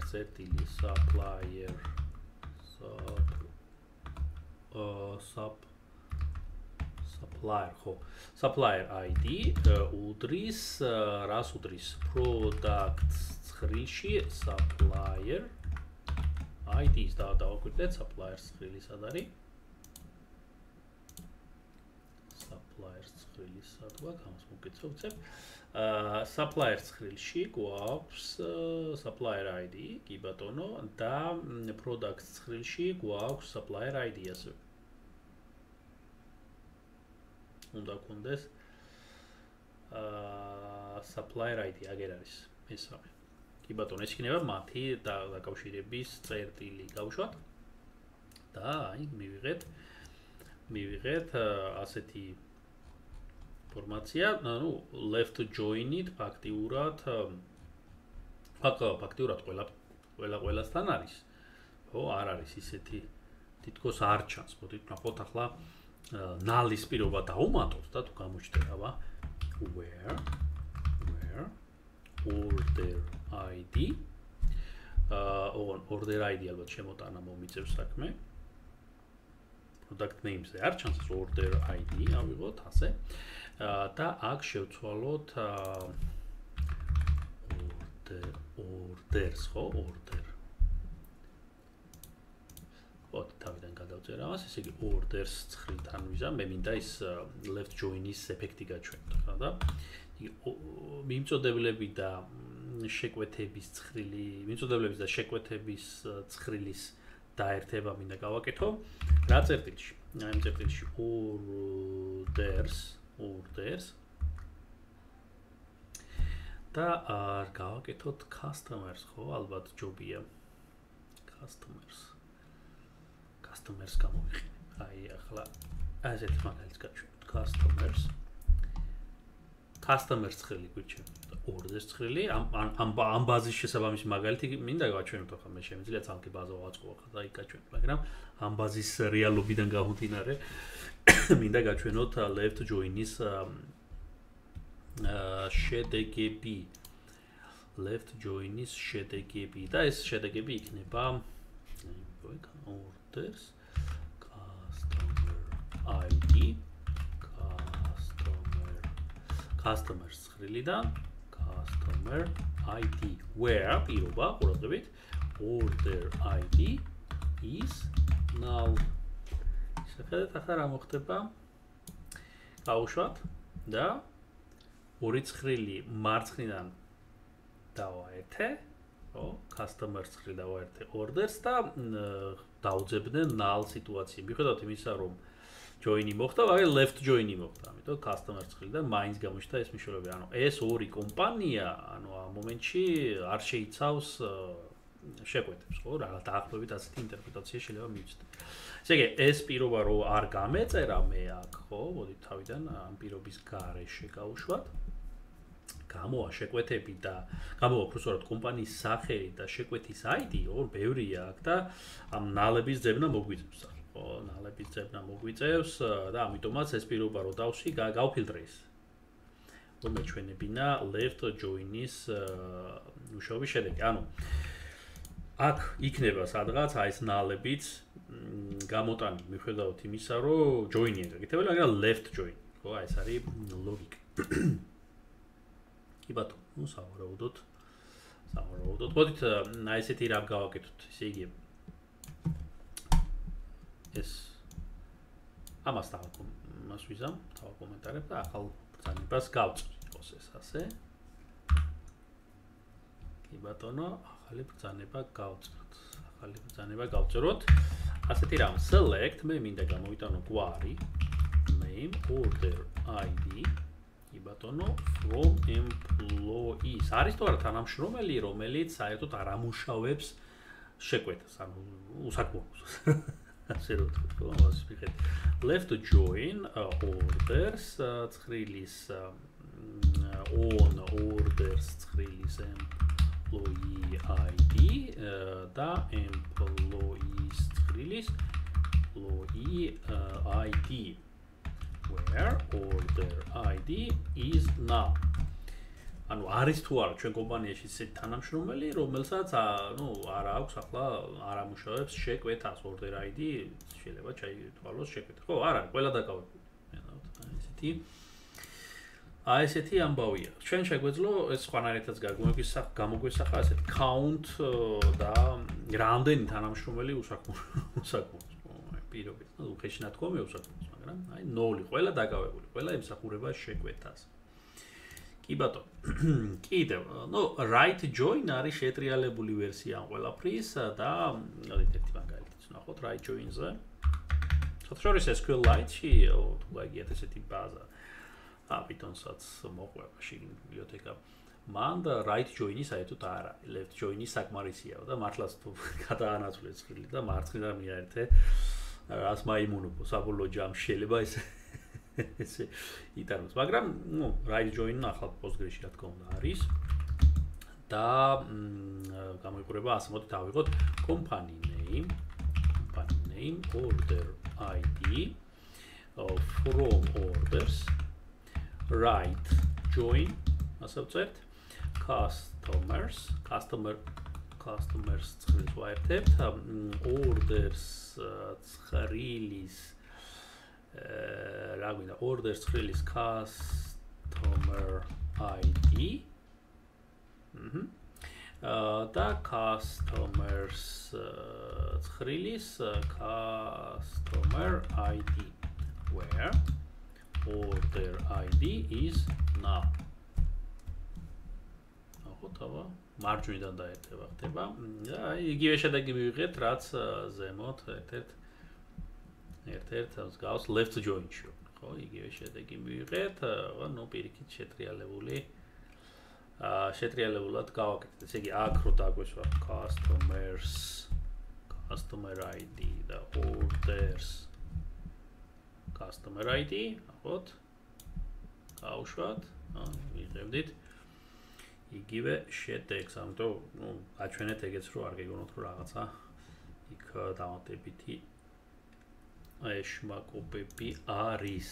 ხო supplier ID უდრის რას უდრის products ცხრილში supplier ID-ს დავაკვირდეთ suppliers ცხრილი სად არის suppliers ცხრილი სად გვაქვს მოგეცოვცებ supplier ცხრილში გვაქვს supplier ID კი ბატონო და products ცხრილში გვაქვს supplier ID ასევე უნდა გქონდეს supplier ID აგერ არის მესამე. კი ბატონო, ეს იქნება მათი დაკავშირების წერტილი გავუშვათ და აი მივიღეთ ასეთი ინფორმაცია, ანუ left join-ით ფაქტიურად ყველასთან არის. ხო, არ არის ისეთი თითქოს არ ჩანს. მოდით ნახოთ ახლა ნალის პირობა დაუმატოთ და თუ გამოჩნდება where order ID order ID ალბათ შემოტანა მომიწევს საქმე product names-ზე არ ჩანს order ID ავიღოთ ასე და აქ შევცვალოთ orders ხო order თავიდან გადავწერა მას, ესე იგი orders ცხრილთან ვიზა, მე მინდა ის left join-ის ეფექტი გაჩვენოთ, ხო და მიმწოდებლები და შეკვეთების ცხრილი, მიმწოდებლების და შეკვეთების ცხრილის დაერთება მინდა გავაკეთო. რა წერტილში? აი წერტილში orders და გავაკეთოთ customers, ხო, ალბათ ჯობია customers გამოვიხილე. აი ახლა ასეთ მაგალითს გაჩვენოთ customers ცხრილი გვიჩვენებთ orders ცხრილი ამ ბაზის შესაბამისი მაგალითი მინდა გავაჩვენოთ ახლა მე შემიძლია ცალკე ბაზა ვაწყო ახლა და იქ გაჩვენოთ მაგრამ ამ ბაზის რეალობიდან გამომდინარე მინდა გაჩვენოთ left join-ის შედეგები left join-ის შედეგები და ეს შედეგები იქნება orders customer ID customers ცხრილიდან customer ID where პირობა ყურადღებით order ID is null შეხედეთ ახლა რა მოხდება გავუშვათ და ორი ცხრილი მარცხნიდან დავაერთე ხო customer ცხრილი დავაერთე orders და დაუძებდნენ null სიტუაცია მიუხედავად იმისა რომ join-ი მოხდა, მაგრამ left join-ი მოხდა. ამიტომ customer ცხრილიდან მაინც გამოჩნდა ეს მნიშვნელობა. ანუ ეს ორი კომპანია, ანუ ამ მომენტში არ შეიცავს შეკვეთებს, ხო? რაღაც დაახლოებით ასეთი ინტერპრეტაცია შეიძლება მივცეთ. ესე იგი, ეს პირობა რო არ გამეწერა მე აქ, ხო? მოდით თავიდან ამ პირობის გარეშე გავუშვათ. გამოვა შეკვეთები და გამოვა უბრალოდ კომპანიის სახელი და შეკვეთის ID, ორ ბევრია აქ და ამ ნალების ძებნა მოგვიწევს. ხო, ნალების ძებნა მოგვიწევს და ამიტომაც ეს პირობა რო დავსვი, გავფილტრე ის. რომ მეჩვენებინა left join-ის მუშაობის შედეგი. ანუ აქ იქნება სადღაც აი ეს ნალებიც გამოტანილი მიუხედავად იმისა, რომ join-ია გაკეთებელი, მაგრამ left join, ხო, აი ეს არის ლოგიკა. კი ბატონო, ნუ სავარაუდოდ. მოდით აი ესეთი რამ გავაკეთოთ, ესე იგი ეს ამას ვიზამ, თავ კომენტარებ და ახალ ბრძანებას გავწევთ, იყოს ეს ასე. კი ბატონო, ახალი ბრძანება გავწეროთ. ასეთი რამ select მე მინდა გამოვიტანო გვარი name order id კი ბატონო from employees არის თუ არა თანამშრომელი რომელიც საერთოდ არ ამუშავებს შეკვეთას ანუ უსაქმოებს ასე რომ თქვა მას ვიხეთ left join orders ცხრილის on orders ცხრილის employee id და employees ცხრილის employee id where order id is now ანუ არის თუ არა ჩვენ კომპანიაში ისეთი თანამშრომელი რომელსაც ნუ არ აქვს ახლა არ ამუშავებს შეკვეთას order id შეიძლება ჩაითვალოს შეკვეთა ხო არ არის ყველა დაკავებული აი ესეთი ამბავია ჩვენ შეგვეძლო ეს სხვანაირადაც გამოგვესახა ასეთი count და რამდენი თანამშრომელი უსაქმოებს პირობით უხეში ნათქვამი უსაქმოებს მაგრამ აი 0 ყველა დაკავებული ყველა ემსახურება შეკვეთას კი ბატონო კიდევ ნუ right join არის შეტრიალებული ვერსია ამ ყველაფრის და ერთ-ერთი მაგალითიც ნახოთ right join-ზე სოციალურ SQLite-ში თუ გაგიათ ესეთი ბაზა Python-საც მოყვება შიგნით ბიბლიოთეკა. მან და right join-ი საერთოდ არ არის. left join-ი საკმარისია და მართლაც თუ გადაანაცვლეს ხილი და მარცხნიდან მიაერთე რას მაიმუნებო საბოლოო ჯამში შეიძლება ესე იტანოს. მაგრამ ნუ right join-ი ახალ Postgres-ში რა თქმა უნდა არის. და გამოიყურება ასე მოდი დავიღოთ company name order id from orders right join ასე ვწერთ customers ცხრილის ვაერთებთ orders ცხრილის რა გვინდა orders ცხრილის customer id და customers ცხრილის customer id where order id is now. ახლა მარჯვნიდან დაერთება ხდება. აი იგივე შედეგი მივიღეთ, რაც ზემოთ ერთ-ერთ გავს left join-ში. ხო, იგივე შედეგი მივიღეთ, ნუ პირიქით შეტრიალებულად გავაკეთეთ. ესე იგი აქ რო დაგვესვა customer id და orders customer id, ახოთ გავუშვათ, ვიღებდით იგივე შედეგს, ამიტომ ნუ აჩვენეთ ეგეც რომ არ გეგონოთ რომ რაღაცა იქ დამატებითი ეშმაკობები არის.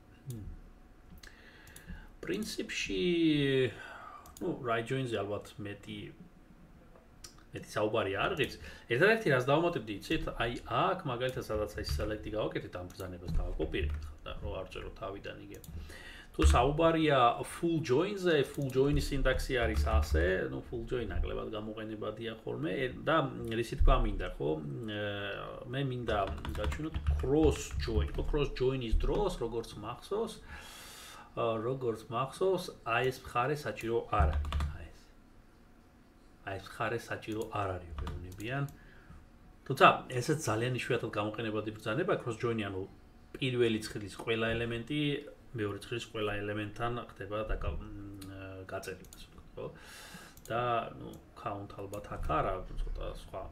პრინციპში ნუ right join-ზე ალბათ მეტი საუბარი არ ღირს. ერთადერთი რაც დავამატებდი, იცით, აი აქ მაგალითად სადაც აი select-ი გავაკეთეთ ამ ბრძანებას დავაკოპირეთ და რო არ წერო თავიდან იგივე. თუ საუბარია full join-ზე, full join-ის სინტაქსი არის ასე, ნუ full join ნაკლებად გამოყენებადია ხოლმე და რისი თქვა მინდა, ხო? მე მინდა გაჩვენოთ cross join. cross join-ის დროს როგორც მახსოვს, აი ეს მხარე საჭირო არ არის. აი ეს მხარე საჭირო არ არის უპირობებიან. თუმცა ესეც ძალიან იშვიათად გამოყენებადი ბრძანება cross join-ი, ანუ პირველი ცხრილის ყველა ელემენტი მეორე ცხრილის ყველა ელემენტთან ხდება გაწერილი, ასე ვთქვათ, ხო? და ნუ count ალბათ აქ არა, ცოტა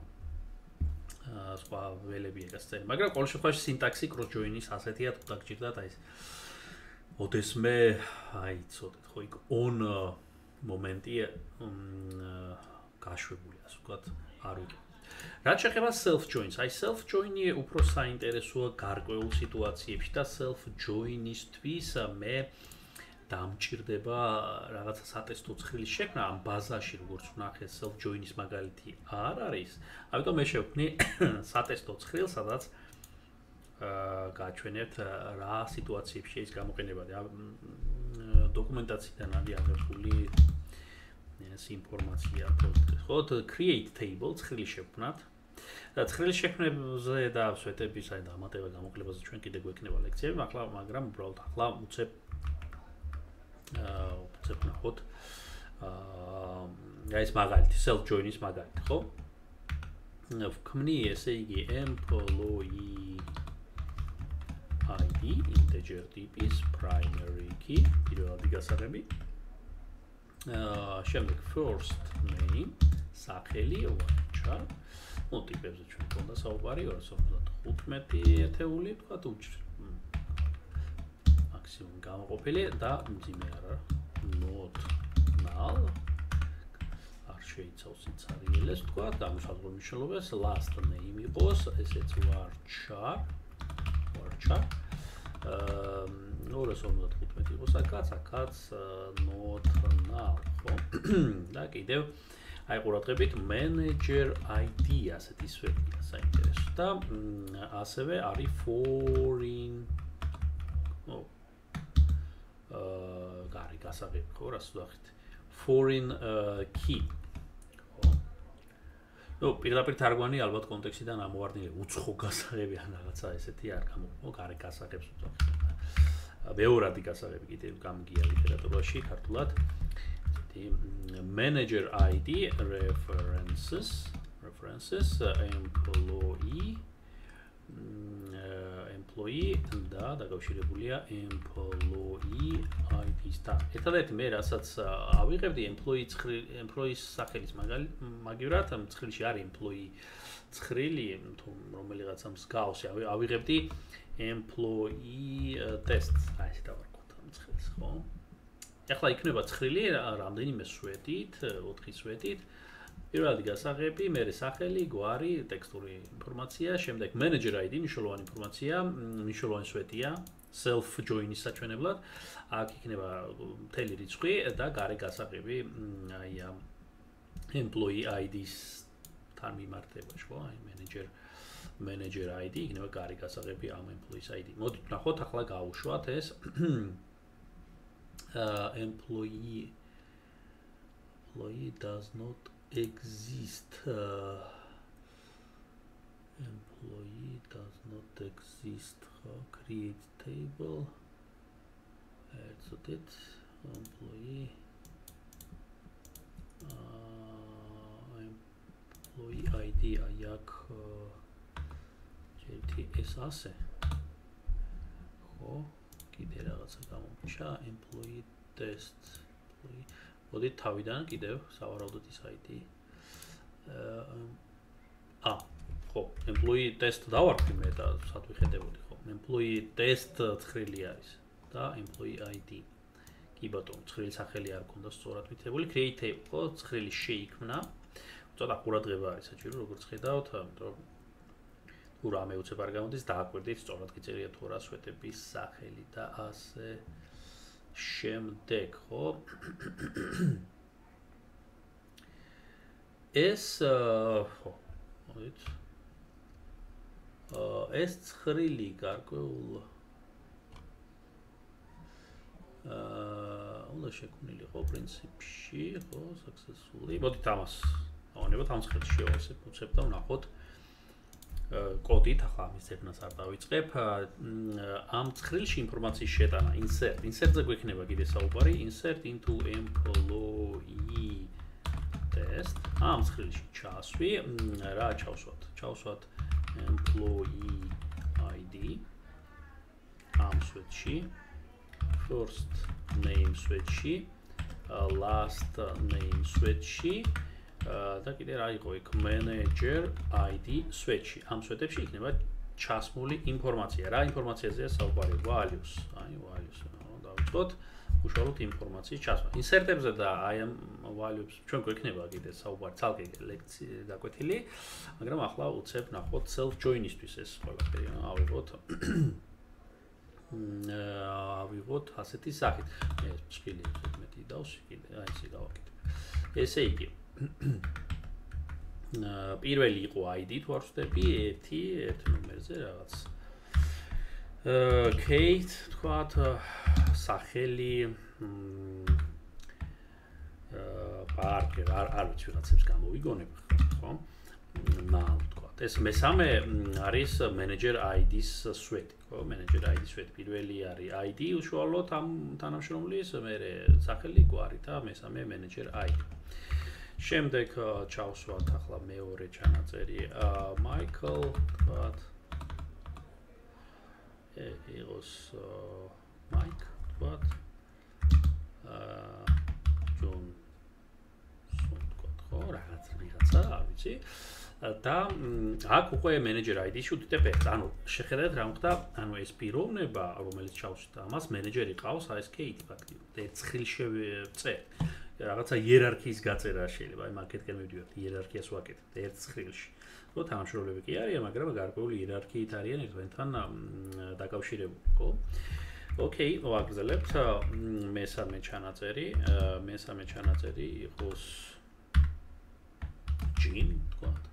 სხვა ველები ეგასწერი. მაგრამ ყოველ შემთხვევაში სინტაქსი cross join-ის ასეთია, თუ დაგჭირდათ აი ეს ოდესმე აი ცოტა ხო იქ on მომენტი გაშვებული, ასე ვთქვათ, არ უკვე. რაც შეეხება self joins, აი self join-ი უფრო საინტერესოა გარკვეულ სიტუაციებში და self join-ისთვის მე დამჭირდება რაღაცა სატესტო ცხრილის შექმნა ამ ბაზაში როგორც ვნახე self join-ის მაგალითი არ არის. ამიტომ მე შევქმნი სატესტო ცხრილს, სადაც გაჩვენებთ რა სიტუაციებში შეიძლება გამოყენებადი. დოკუმენტაციიდან არის აღებული ეს ინფორმაცია ხო create table ცხრილი შევქმნათ. ცხრილის შექმნაზე და სვეტების აი დამატება გამოკლებაზე ჩვენ კიდე გვექნება ლექციები, მაგრამ უბრალოდ ახლა უცებ ნახოთ ეს მაგალითი self join-ის მაგალითი, ხო? ვქმნი ესე იგი employee ID integer ტიპის primary key პირველადი გასაღები. შემდეგ first name სახელი varchar. Ну, ტიპებზე ჩვენ გქონდა საუბარი 255 ერთეული, თქვა თუ მაქსიმუმ გამოყოფილი და მძიმე არა. not null. არ შეიცავს სიცარიელეს, თქვა, გამოსაზღვრო მნიშვნელობას last name იყოს, ესეც varchar. 255 იყოს akats not null, ხო? და კიდევ აი ყურადღებით manager ID ასეთი სვეტია საინტერესო და ასევე არის foreign გარი გასაღები ხო რას ვახით foreign key ხო ნუ პირდაპირ თარგმანი ალბათ კონტექსტიდან ამოვარდნილი უცხო გასაღები ან რაღაცა ესეთი არ გამოყო გარი გასაღებს ვახით მეორადი გასაღები კიდევ გამგია ლიტერატურაში ქართულად manager ID references employee და დაკავშირებულია employee ID-სთან. ერთადერთი მე რასაც ავიღებდი employee-ის სახელის მაგივრად ცხრილში არის employee ცხრილი თუ რომელიღაცა მსგავსი ავიღებდი employee test აი ეს დავარქვათ ამ ცხრილს ხო? ახლა იქნება ცხრილი რამდენიმე სვეტით, 4 სვეტით. პირველადი გასაღები, მერე სახელი, გვარი, ტექსტური ინფორმაცია, შემდეგ manager ID, მნიშვნელოვანი ინფორმაცია, მნიშვნელოვანი სვეტია, self join-ის საჩვენებლად. აქ იქნება მთელი რიცხვი და გარე გასაღები, აი ამ employee ID-სთან მიმართებაში, ხო? აი manager ID იქნება გარე გასაღები ამ employee ID. მოდით ნახოთ, ახლა გავუშვათ ეს employee does not exist. Employee does not exist. Create table. That's it. Employee ID ayak JTS ase. Ხო კიდე რაღაცა გამომჩა employee test მოდით თავიდან კიდევ სავარაუდოდ ის ID ხო employee test დავარქვი მე და სათვიხედებოდი ხო employee test ცხრილი არის და employee ID კი ბატონო ცხრილი სახელი არ გქონდა სწორად მითებული create ხო ცხრილი შეიქმნა ცოტა ყურადღება არის საჭირო როგორც ხედავთ ამიტომ თუ რამე უცებ არ გამოდის დააკვირდით სწორად გიწერია თუ რა სვეტების სახელი და ასე შემდეგ ხო ეს ხო მოდით ეს ცხრილი გარკვეულ უნდა შექმნილიყო პრინციპში ხო successfully მოდით ამას ავანებოთ ამ ცხრილს შევასებ და ვნახოთ კოდით ახლა ამის ზეგნას არ დავიწყებ ამ ცხრილში ინფორმაციის შეტანა insert-ზე გვექნება კიდე საუბარი insert into employee test ამ ცხრილში ჩასვი რა ჩავსვათ employee ID ამ სვეტში first name სვეტში last name სვეტში და კიდე რა იყო იქ manager ID სვეტში ამ სვეტებში იქნება ჩასმული ინფორმაცია რა ინფორმაციაზეა საუბარი values აი values დავიწყოთ უშუალოდ ინფორმაციის ჩასმა insert-ებზე და აი ამ values ჩვენ გვექნება კიდე საუბარი ცალკე ლექცია გაკვეთილი მაგრამ ახლა უცებ ნახოთ self join-ისთვის ეს ყველაფერი ავიღოთ ავიღოთ ასეთი სახით. ეს ჭკილი მეტი დავსვი კიდე, აი ესე გავაკეთებ. ესე იგი პირველი იყო ID თუ არ ვსწრები, ერთ ნომერზე რაღაც Kate თქვათ სახელი პარკერ არ ვიცი ვიღაცებს გამოვიგონებ ხო? მალ თქვათ. ეს მესამე არის manager ID-s სვეტი, ხო? manager ID-s სვეტი პირველი არის ID უშუალოდ ამ თანამშრომლის, მერე სახელი გვარი და მესამე manager ID. შემდეგ ჩავსვათ ახლა მეორე ჩანაწერი Michael თქვათ იყოს Mike თქვათ John თქვათ ხო რაღაცა არ ვიცი და აქ უკვე manager ID-ში უდიდებ ერთ ანუ შეხედეთ რა მოხდა ანუ ეს პიროვნება რომელიც ჩავსვით ამას მენეჯერი ყავს აი ეს Kate ფაქტიურად ერთ ხილ შევწერ რაღაცა იერარქიის გაწერა შეიძლება აი მარკეტკენ მივდივართ იერარქიას ვაკეთებთ ერთ ხილში ხო თანამშრომლები კი არიან მაგრამ გარკვეული იერარქიით არიან ერთმანეთთან დაკავშირებული ხო ოკეი ვაგრძელებთ მესამე ჩანაწერი იყოს Jean თქვათ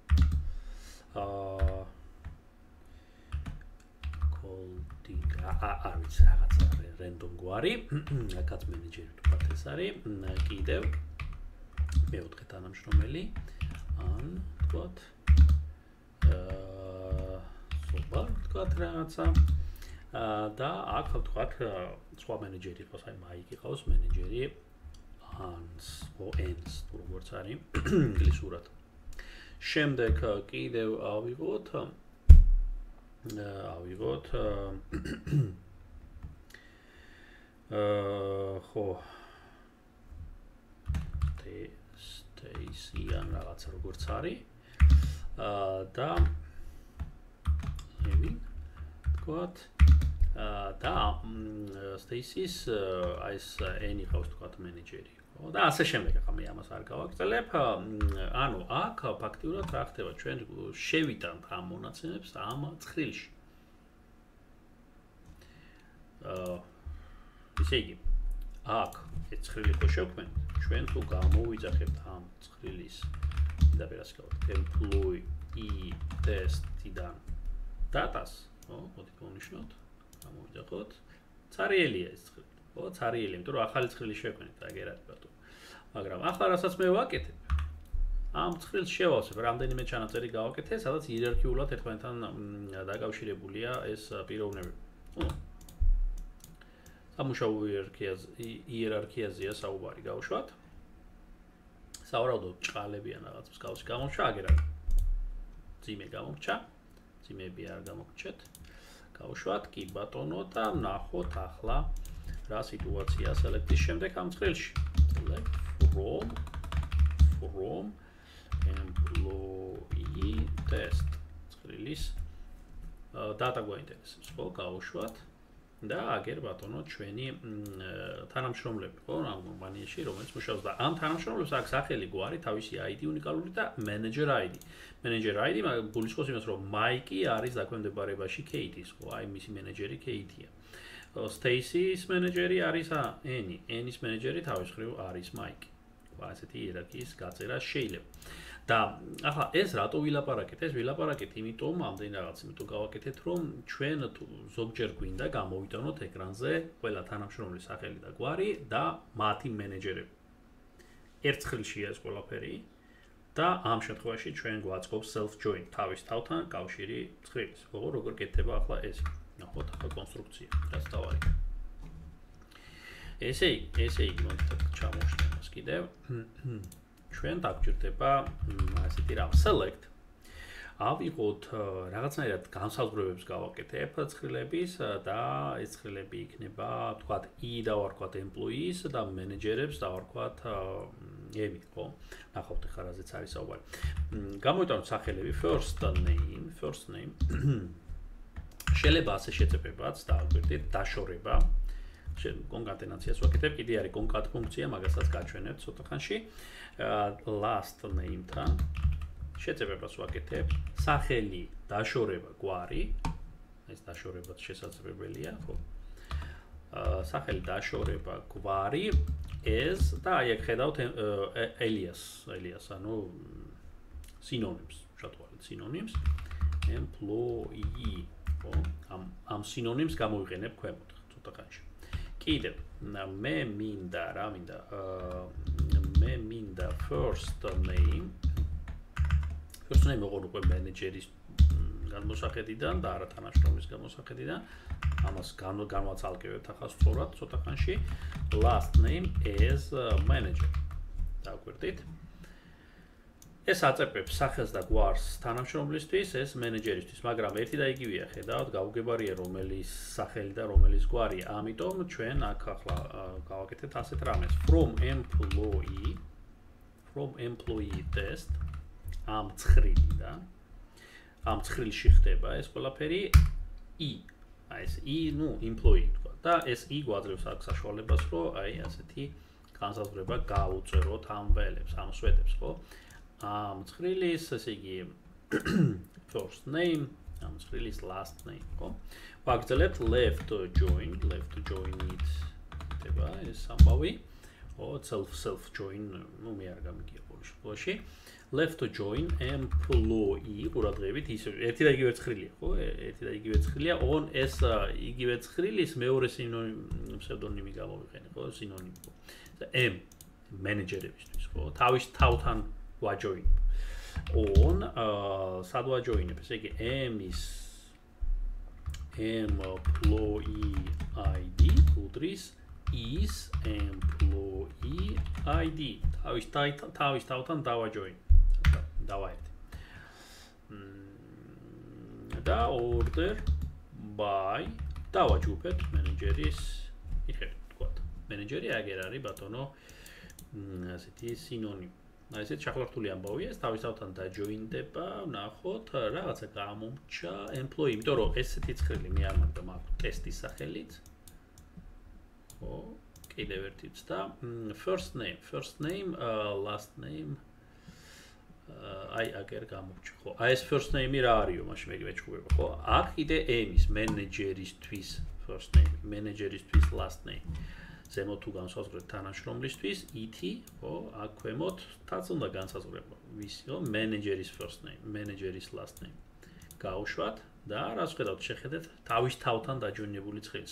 Colding არ ვიცი რაღაცა random გვარი აქაც მენეჯერი თქვათ ეს არის კიდევ მეოთხე თანამშრომელი ან თქვათ სობა თქვათ რაღაცა და აქ თქვათ სხვა მენეჯერი ყავს აი მაიკი ყავს მენეჯერი Hans Ens როგორც არის ინგლისურად შემდეგ კიდევ ავიღოთ ხო Stacy ან რაღაც როგორც არის და maybe თქვათ და Stacy-s აი ეს ენი ყავს თქვათ მენეჯერი ხო და ასე შემდეგ ახლა მე ამას არ გავაგრძელებ ანუ აქ ფაქტიურად რა ხდება ჩვენ შევიტანთ ამ მონაცემებს ამ ცხრილში ისე იგი აქ ეს ცხრილი ხო შევქმნით ჩვენ თუ გამოვიძახებთ ამ ცხრილის დაპირასკავად employee test-დან data-s ხო მოდით მოვნიშნოთ გამოვიძახოთ ცარიელია ეს ცხრილი ხო ცარიელი იმიტომ რომ ახალი ცხრილი შევქმნით აგერად ბატონო მაგრამ ახლა რასაც მე ვაკეთებ ამ ცხრილს შევავსებ რამდენიმე ჩანაწერი გავაკეთე სადაც იერარქიულად ერთმანეთთან დაკავშირებულია ეს პიროვნებები ხო სამუშაო იერარქიაზეა საუბარი გავუშვათ სავარაუდოდ ჭყალები ან რაღაც მსგავსი გამოჩა აგერად ძიმე გამორჩა ძიმები არ გამოგჩეთ გავუშვათ კი ბატონო და ნახოთ ახლა რა სიტუაცია სელექტის შემდეგ ამ ცხრილში select from employee test ცხრილის data გვაინტერესებს ხო გავუშვათ და აგერ ბატონო ჩვენი თანამშრომლები ხო ამ კომპანიაში რომელიც მუშაობს და ამ თანამშრომლებს აქვს სახელი გვარი თავისი ID უნიკალური და manager ID manager ID გულისხმობს იმას რომ მაიკი არის დაქვემდებარებაში Kate-ის ხო აი მისი მენეჯერი Kate-ია Stacy-s მენეჯერი არის ენი ენის მენეჯერი თავის მხრივ არის მაიკი ხო ასეთი იერარქიის გაწერა შეიძლება და ახლა ეს რატო ვილაპარაკეთ? ეს ვილაპარაკეთ იმიტომ ამდენ რაღაც იმიტომ გავაკეთეთ რომ ჩვენ ზოგჯერ გვინდა გამოვიტანოთ ეკრანზე ყველა თანამშრომლის სახელი და გვარი და მათი მენეჯერები. ერთხელშია ეს ყველაფერი და ამ შემთხვევაში ჩვენ გვაწყობს self join თავის თავთან კავშირი ცხრილის. როგორ გეთება ახლა ეს? ნახოთ ახლა კონსტრუქცია. რაც დავარიქე. ესე იგი მოდით ჩამოვშლით მას კიდევ. ჩვენ დაგჭირდება ასეთი რამ select ავიღოთ რაღაცნაირად განსაზღვრებებს გავაკეთებ ცხრილების და ეს ცხრილები იქნება თქვათ I დავარქვათ employees და მენეჯერებს დავარქვათ ემი ხო ნახავთ ხა რაზეც არის საუბარი გამოვიტანოთ სახელები first name შეიძლება ასე შეწებებაც დავაკვირდით დაშორება კონკატენაციას ვაკეთებ კიდე არის კონკატ ფუნქცია მაგასაც გაჩვენებთ ცოტა ხანში last name-თან შეწებებას ვაკეთებ სახელი დაშორება გვარი ეს დაშორებაც შესაძლებელია, ხო? სახელი დაშორება გვარი ეს და აი აქ ხედავთ ელიას, ანუ სინონიმს, შეტყობთ სინონიმს, employee, ხო? ამ სინონიმს გამოვიყენებ ქვემოთ, ცოტა ხანში. კიდევ მე მინდა first name მოყოლ უკვე მენეჯერის განმოსახედიდან და არა თანამშრომლის განმოსახედიდან ამას განვაცალკევებთ ახლა სწორად ცოტა ხანში last name as manager დაგვერდით ეს აწებებს სახელს და გვარს თანამშრომლისთვის ეს მენეჯერისთვის მაგრამ ერთი და იგივეა ხედავთ გაუგებარია რომელიც სახელი და რომელიც გვარი ამიტომ ჩვენ აქ ახლა გავაკეთებთ ასეთ რამეს from employee test ამ ცხრილიდან ამ ცხრილში ხდება ეს ყველაფერი i აი ეს i ნუ employee თქვა და ეს i გვაძლევს აქ საშუალებას რომ აი ასეთი განსაზღვრება გაუწეროთ ამ ველებს ამ სვეტებს ხო ამ ცხრილის ესე იგი first name ამ ცხრილის last name ხო ვაგრძელებთ left join it ხდება ეს ამბავი ო self join ნუ მე არ გამიგია ყოველში left join employee ყურადღებით ისე ერთი და იგივე ცხრილია ხო ერთი და იგივე ცხრილია on ეს იგივე ცხრილის მეორე ფსევდონიმი გამოვიყენე ხო სინონიმი ხო m მენეჯერებისთვის ხო თავის თავთან ვაჯოინებ on სად ვაჯოინებ ესე იგი m is employee id უდრის is employee id თავის თავთან დავაჯოინებ დავაერთე და order by დავაჯგუფებთ მენეჯერის მიხედვით თქვა მენეჯერი აგერ არის ბატონო ასეთი სინონიმი აი ესეთ შეხლართული ამბავია ეს თავის თავთან დაჯოინდება ნახოთ რაღაცა გამომჩა employee იმიტომ რომ ესეთი ცხრილი მე არ მაგდა მაქვს ტესტის სახელით ხო კიდევ ერთიც და first name last name აი აგერ გამოვჭი ხო აი ეს first name-ი რა არისო მაშინ მე ვეჩხუბება ხო აქ კიდე m-ის მენეჯერისთვის first name მენეჯერისთვის last name ზემოთ თუ განსაზღვრეთ თანამშრომლისთვის it ხო აქ ქვემოთ თაც უნდა განსაზღვრება ვისი ხო მენეჯერის first name მენეჯერის last name გაუშვათ და რას ხედავთ შეხედეთ თავის თავთან დაჯოინებული ცხრილი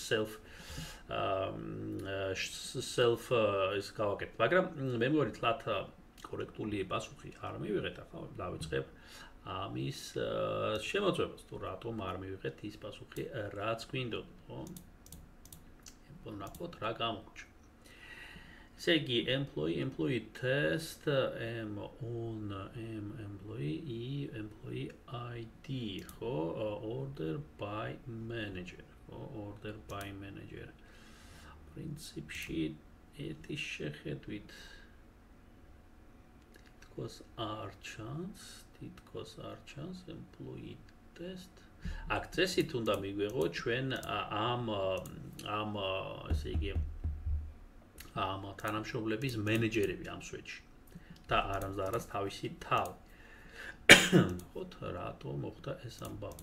self ის გავაკეთეთ მაგრამ მე მგონი თლათ კორექტული პასუხი არ მივიღეთ ახლა დავიწყებ ამის შემოწმებას თუ რატომ არ მივიღეთ ის პასუხი რაც გვინდოდა ხო ნახოთ რა გამოჩნდა ესე იგი employee test m on m employee id ხო order by manager ხო order by manager პრინციპში ეტის შეხედვით თითქოს არ ჩანს employee test აქ წესით უნდა მიგვიღო ჩვენ ამ ესე იგი ამ თანამშრომლების მენეჯერები ამ სვეტში და არამზადაც თავისი თავი ხოთ რატო მოხდა ეს ამბავი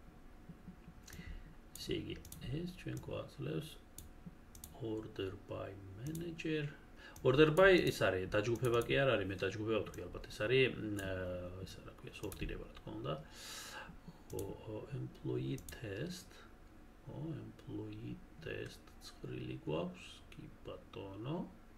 ესე იგი ეს ჩვენ გვაძლევს order by manager order by ის არის დაჯგუფება კი არ არის მე დაჯგუფება ვთქვი ალბათ ეს არის ეს რა ქვია სორტირება რა თქმა უნდა employee test ცხრილი გვაქვს კი ბატონო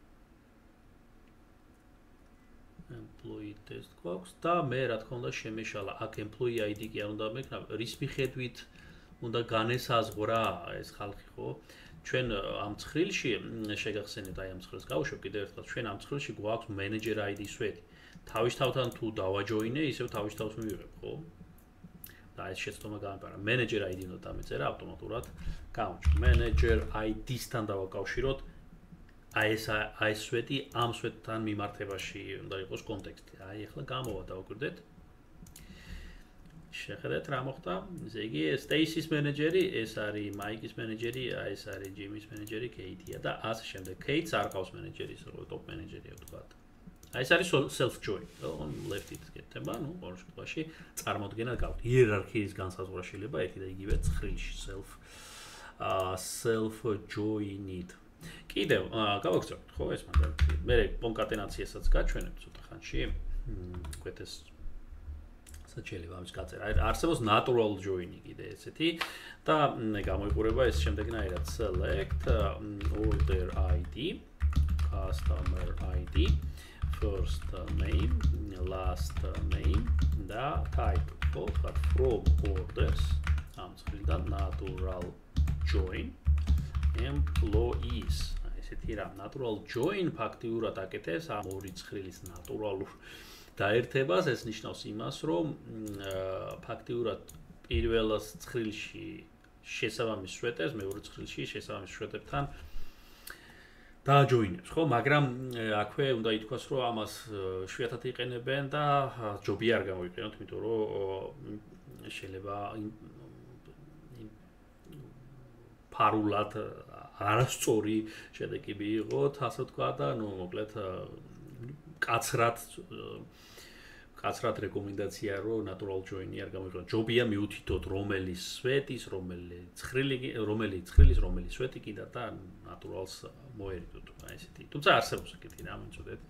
employee test გვაქვს და მე რა თქმა უნდა შემეშალა აქ employee id კი არ უნდა მექნა რის მიხედვით უნდა განესაზღვრა ეს ხალხი ხო ჩვენ ამ ცხრილში შეგახსენეთ აი ამ ცხრილს გავუშვებ კიდევ ერთხელ ჩვენ ამ ცხრილში გვაქვს manager id სვეტი თავის თავთან თუ დავაჯოინე ისევ თავის თავს მივიღებ ხო და ეს შეცდომა გამეპარა manager id უნდა დამეწერა ავტომატურად გამოჩნდა manager id-სთან დავაკავშიროთ აი ეს სვეტი ამ სვეტთან მიმართებაში უნდა იყოს კონტექსტი აი ახლა გამოვა დავაკვირდეთ შეხედეთ რა მოხდა ესე იგი Stacy-ის მენეჯერი ეს არის Mike-ის მენეჯერი აი ეს არის Jimmy-ის მენეჯერი Kate-ია და ასე შემდეგ Kate-ს არ ყავს მენეჯერის როლი ტოპ მენეჯერია ვთქვათ აი ეს არის self join. On left-ით გეთება, ნუ ყოველ შემთხვევაში წარმოდგენა გაქვთ. იერარქიის განსაზღვრა შეიძლება ერთი და იგივე ცხრილში self join-ით. კიდევ გავაგზავნოთ ხო ეს მაგალითი. მე კონკატენაციასაც გაჩვენებ ცოტა ხანში. თქვენ ეს შეიძლება ამის გაწერა. არსებობს natural join-ი კიდე ესეთი და გამოიყურება ეს შემდეგნაირად select order ID, customer ID, first name, last name და title. ხო, from orders ამ წრიდან natural join employees. ესეთი რა natural join ფაქტიურად აკეთებს ამ ორი ცხრილის ნატურალურ დაერთებას, ეს ნიშნავს იმას, რომ ფაქტიურად პირველ ცხრილში შესაბამის შვეტებს, მეორე ცხრილში შესაბამის შვეტებთან დააჯოინებს, ხო? მაგრამ აქვე უნდა ითქვას, რომ ამას შვიათად იყენებენ და ჯობი არ გამოიყენოთ, იმიტომ რომ შეიძლება ფარულად არასწორი შედეგები იყოთ, ასე ვთქვა და ნუ მოკლედ კაცრად რეკომენდაცია რომ natural join-ი არ გამოიყენოთ. ჯობია მიუთითოთ რომელი სვეტის, რომელი ცხრილის, რომელი სვეტი კიდე და naturals მოერიდოთ. აი ესეთი. თუმცა არსებობს ეგეთი რამე იცოდეთ.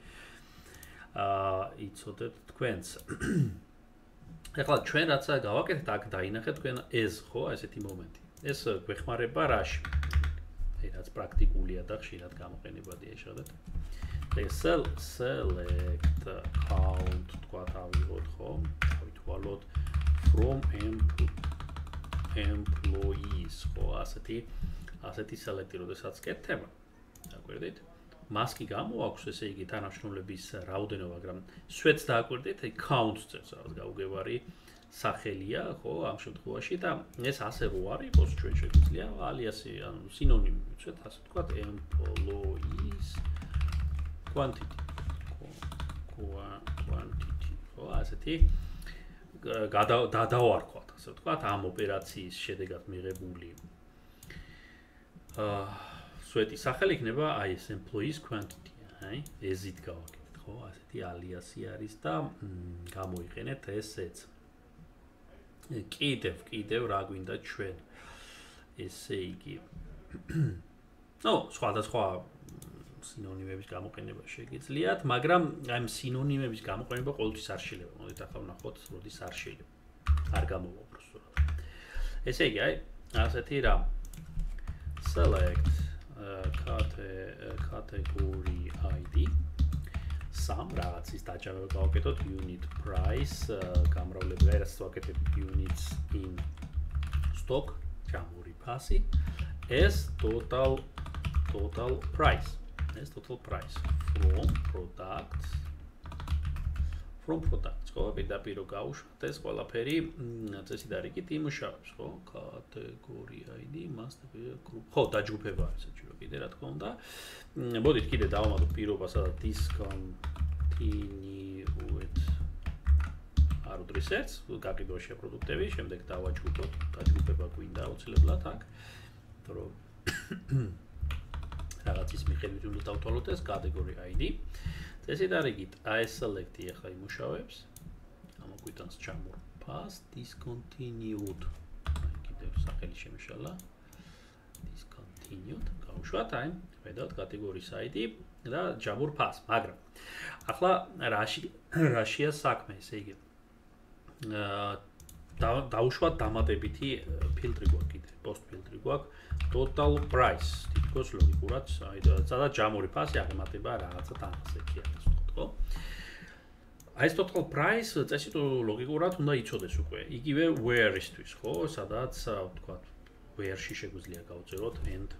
იცოდეთ თქვენს. ეხლა ჩვენ რაც გავაკეთეთ, აქ დაინახეთ თქვენ ეს ხო, ესეთი მომენტი. ეს გვეხმარება რაში? აი რაც პრაქტიკულია და ხშირად გამოყენებადია შეხედეთ. select count თქვა ავიღოთ ხო? ავითვალოთ from employees ხო? ასეთი select-ი როდესაც კეთდება. დაგვერდით? მას კი გამოაქვს ესე იგი თანამშრომლების რაოდენობა, მაგრამ სვეტს დააკვირდით, აი count წერს რაღაც გაუგებარი სახელია, ხო, ამ შემთხვევაში და ეს ასე რო არის, იყოს ჩვენ შეგვიძლია alias-ი, ანუ სინონიმი ვიცით, ასე ვთქვათ, employees quantity. ხო, ასეთი გადავარქვათ, ასე ვთქვათ, ამ ოპერაციის შედეგად მიღებული სვეტის სახელი იქნება აი ეს employees quantity, აი, ezit გავაკეთეთ, ხო, ასეთი alias-ი არის და გამოიყენეთ ესეც. კიდევ რა გვინდა ჩვენ ესე იგი ნუ სხვადასხვა სინონიმების გამოყენება შეგიძლიათ, მაგრამ აი სინონიმების გამოყენება ყოველთვის არ შეიძლება. მოდით ახლა ვნახოთ, როდის არ შეიძლება. არ გამოვა უბრალოდ. ესე იგი, აი, ასეთი რა. Select category ID. Sum რაღაცის დაჯავება გავაკეთოთ unit price, გამრავლება რაც ვაკეთებ units in stock, ჯამური ფასი. ეს total price. ეს total price from products. ხო, პირდაპირ გავუშვათ ეს ყველაფერი წესით არ იქით იმუშავებს, ხო? Category ID must be group. ხო, დაჯგუფება არის საჭირო კიდე რა თქმა უნდა. მოდით კიდე დავამატოთ პირობას და discontinued არ research, გაყიდვაშია პროდუქტები, შემდეგ დავაჯგუფოთ, დაჯგუფება გვინდა აუცილებლად აქ. იმიტომ რომ რაღაცის მიხედვით უნდა დავთვალოთ ეს category ID. წესით არ იგით, აი ეს select-ი ახლა იმუშავებს. ამოგვიტანს ჩამორ pass discontinued. კიდევ სახელი შემიშალა. discontinued. გავუშვათ, აი, ვედავთ category ID და ჯამურ pass, მაგრამ ახლა რაშია საქმე, ესე იგი. დავუშვათ დამატებითი ფილტრი გვაქვს კიდე, post ფილტრი გვაქვს. Total price, თითქოს ლოგიკურად, აი სადაც ჯამური ფასი აღემატება რაღაცა თანხასეთი არის, ხო? აი ეს total price წესით ლოგიკურად უნდა იცოდეს უკვე. იგივე where-ისთვის, ხო? სადაც ვთქვათ, where-ში შეგვიძლია გავწეროთ and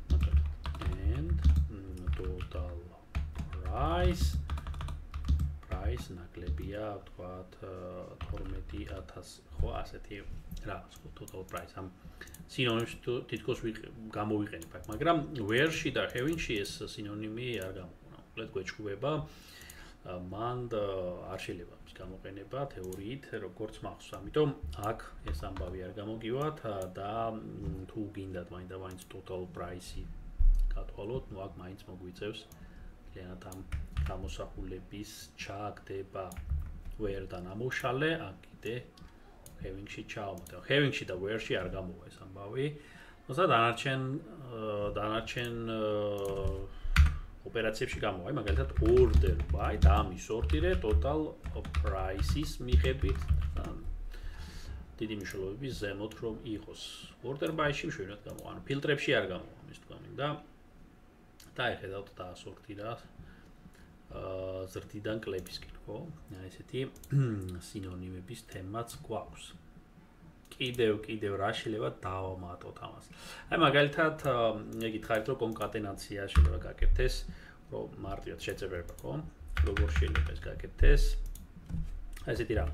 total price ნაკლებია, ვთქვათ, 12000, ხო, ასეთი რაღაც, ხო, total price. ამ სინონიმს თითქოს გამოვიყენებ აქ, მაგრამ where-ში და having-ში ეს სინონიმი არ გამოყენება. მოკლედ გვეჭვება მან არ შეიძლება ის გამოყენება თეორიით, როგორც მახსოვს. ამიტომ აქ ეს ამბავი არ გამოგივათ და თუ გინდათ მაინც total price-ი გათვალოთ, ნუ აქ მაინც მოგვიწევს ძალიანად ამ გამოსახულების ჩაგდება where-დან ამოშალე, აქ კიდე having-ში ჩავმოდი. Having-ში და where-ში არ გამოვა ეს ამბავი. თუმცა დანარჩენ ოპერაციებში გამოვა, მაგალითად order by და ამის სორტირე total prices მიხედვით დიდი მნიშვნელობის ზემოთ რომ იყოს. Order by-ში მშვენივრად გამოვა, ანუ ფილტრებში არ გამოვა, ის თქვა მინდა. და ეხედავთ დაასორტირა ზრდიდან კლებისკენ, ხო? ესეთი სინონიმების თემაც გვაქვს. კიდევ რა შეიძლება დავამატოთ ამას. აი მაგალითად, გითხარით რომ კონკატენაცია შეიძლება გაკეთდეს, რომ მარტივად შეწებება, ხო? როგორ შეიძლება ეს გაკეთდეს? ესეთი რამ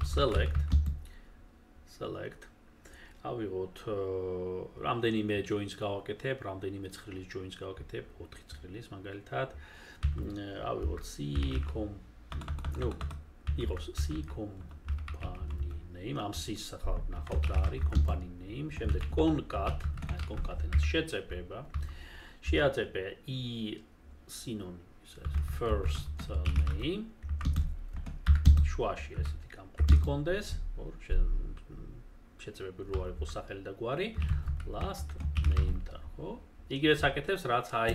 select ავიღოთ რამდენიმე joins გავაკეთებ, რამდენიმე ცხრილის joins გავაკეთებ, 4 ცხრილის მაგალითად. ავიღოთ იყოს C company name, ამ C-ს ახლა ნახავთ რა არის company name, შემდეგ concat-ს შეწებება. შეაწებე I სინონიმის first name. შუაში ესეთი გამყოფი კონდეს, შეწებები რო არ იყოს სახელი და გვარი, last name-თან, ხო? იგივე საკეთებს, რაც აი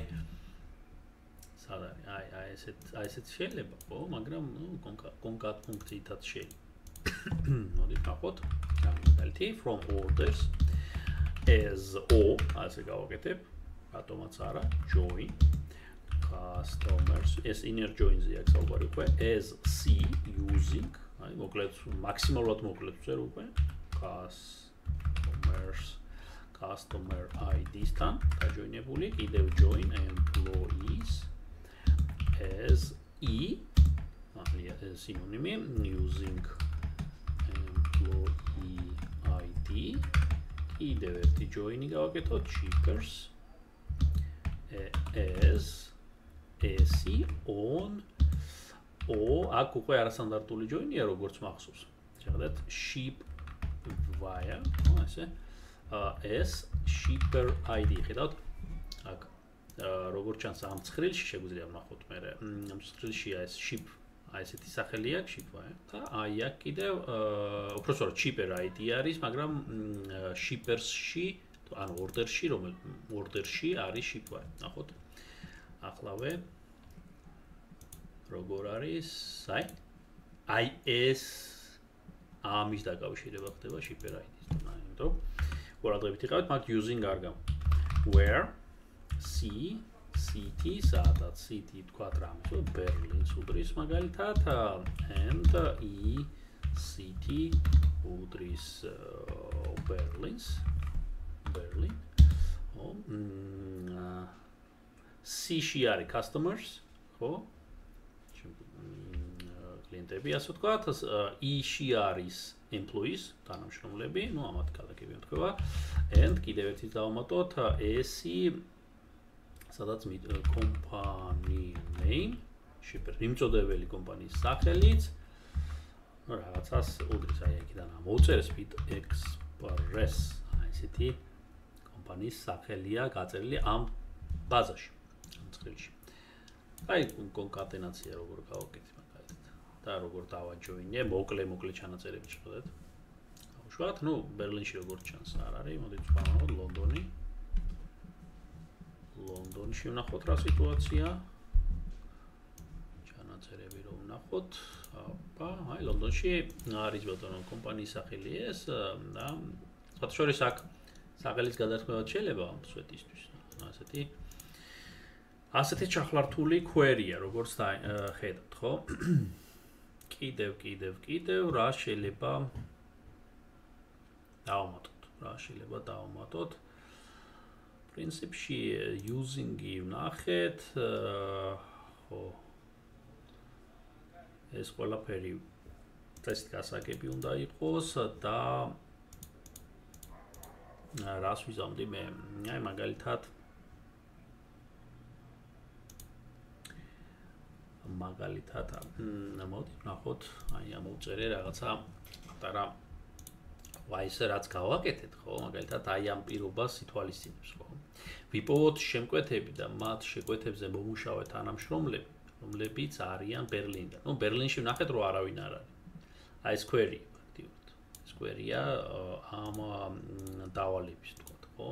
ესეთ შეიძლება, ხო, მაგრამ concat ფუნქციითაც შეიძლება. მოდით ნახოთ, მაგალითი from orders as o, ასე გავაკეთებ, რატომაც არა, join customers, ეს inner joins-ი აქვს საუბარი უკვე, as c using, აი მოკლედ მაქსიმალურად მოკლედ ვწერ უკვე customer ID-სთან დაჯოინებული, კიდევ join employees as e სინონიმი using employee ID კიდევ ერთი join-ი გავაკეთოთ shippers as esi on აქ უკვე არასტანდარტული join-ია როგორც მახსოვს. შეხედეთ ship via ასე s shipper ID ხედავთ აქ როგორც ჩანს ამ ცხრილში შეგვიძლია ვნახოთ მე ამ ცხრილშია ეს ship აი ესეთი სახელი აქვს ship via და აი აქ კიდევ უბრალოდ shipper ID არის, მაგრამ shippers-ში ანუ order-ში order-ში არის ship via. ნახოთ ახლავე როგორ არის აი ეს ამის დაკავშირება ხდება shipper ID-სთან, იმიტომ ყურადღებით იყავით, მაგ using არ გამ where city სადაც city თქვა რამე Berlin-ს უდრის მაგალითად and city უდრის Berlin C-ში არის customers, ხო? კლიენტები, ასე ვთქვათ, E-ში არის employees, თანამშრომლები, ნუ ამათ ქალაქები თქვა. And კიდევ ერთი დავამატოთ, S-ი სადაც company name, shipper, მიმწოდებელი კომპანიის სახელიც, ნუ რაღაცას უდრის აი აქედან მოუწერს Speed Express, აი ესეთი კომპანიის სახელია გაწერილი ამ ბაზაში, ამ ცხრილში. აი კონკატენაცია როგორ გავაკეთე მაგალითად და როგორ დავაჯოინე, მოკლე ჩანაწერები შეხედეთ. დავუშვათ, ნუ ბერლინში როგორ ჩანს არ არის, მოდით ვამაყოთ ლონდონში ვნახოთ რა სიტუაცია. ჩანაწერები რომ ვნახოთ, აი ლონდონში არის ბატონო კომპანიის სახელი ეს და სხვათა შორის აქ სახელის გადათქმევაც შეიძლება ამ სვეტისთვის. ასეთი ჩახლართული query-ია, როგორც ხედავთ, ხო? კიდევ რა შეიძლება დავამატოთ. პრინციპში using-ი ვნახეთ, ხო. ეს ყველაფერი წესით გასაგები უნდა იყოს და რას ვიზამდი მე? აი მაგალითად მოდით ვნახოთ, აი ამოვწერე რაღაცა პატარა ვაისე რაც გავაკეთეთ, ხო? მაგალითად აი ამ პირობას ითვალისწინებს, ხო? ვიპოვოთ შემკვეთები და მათ შეკვეთებზე მომუშავე თანამშრომლები რომლებიც არიან ბერლინიდან. ნუ ბერლინში ვნახეთ რომ არავინ არ არის. აი ეს query ფაქტიურად. ეს query-ა ამ დავალების თქვათ, ხო?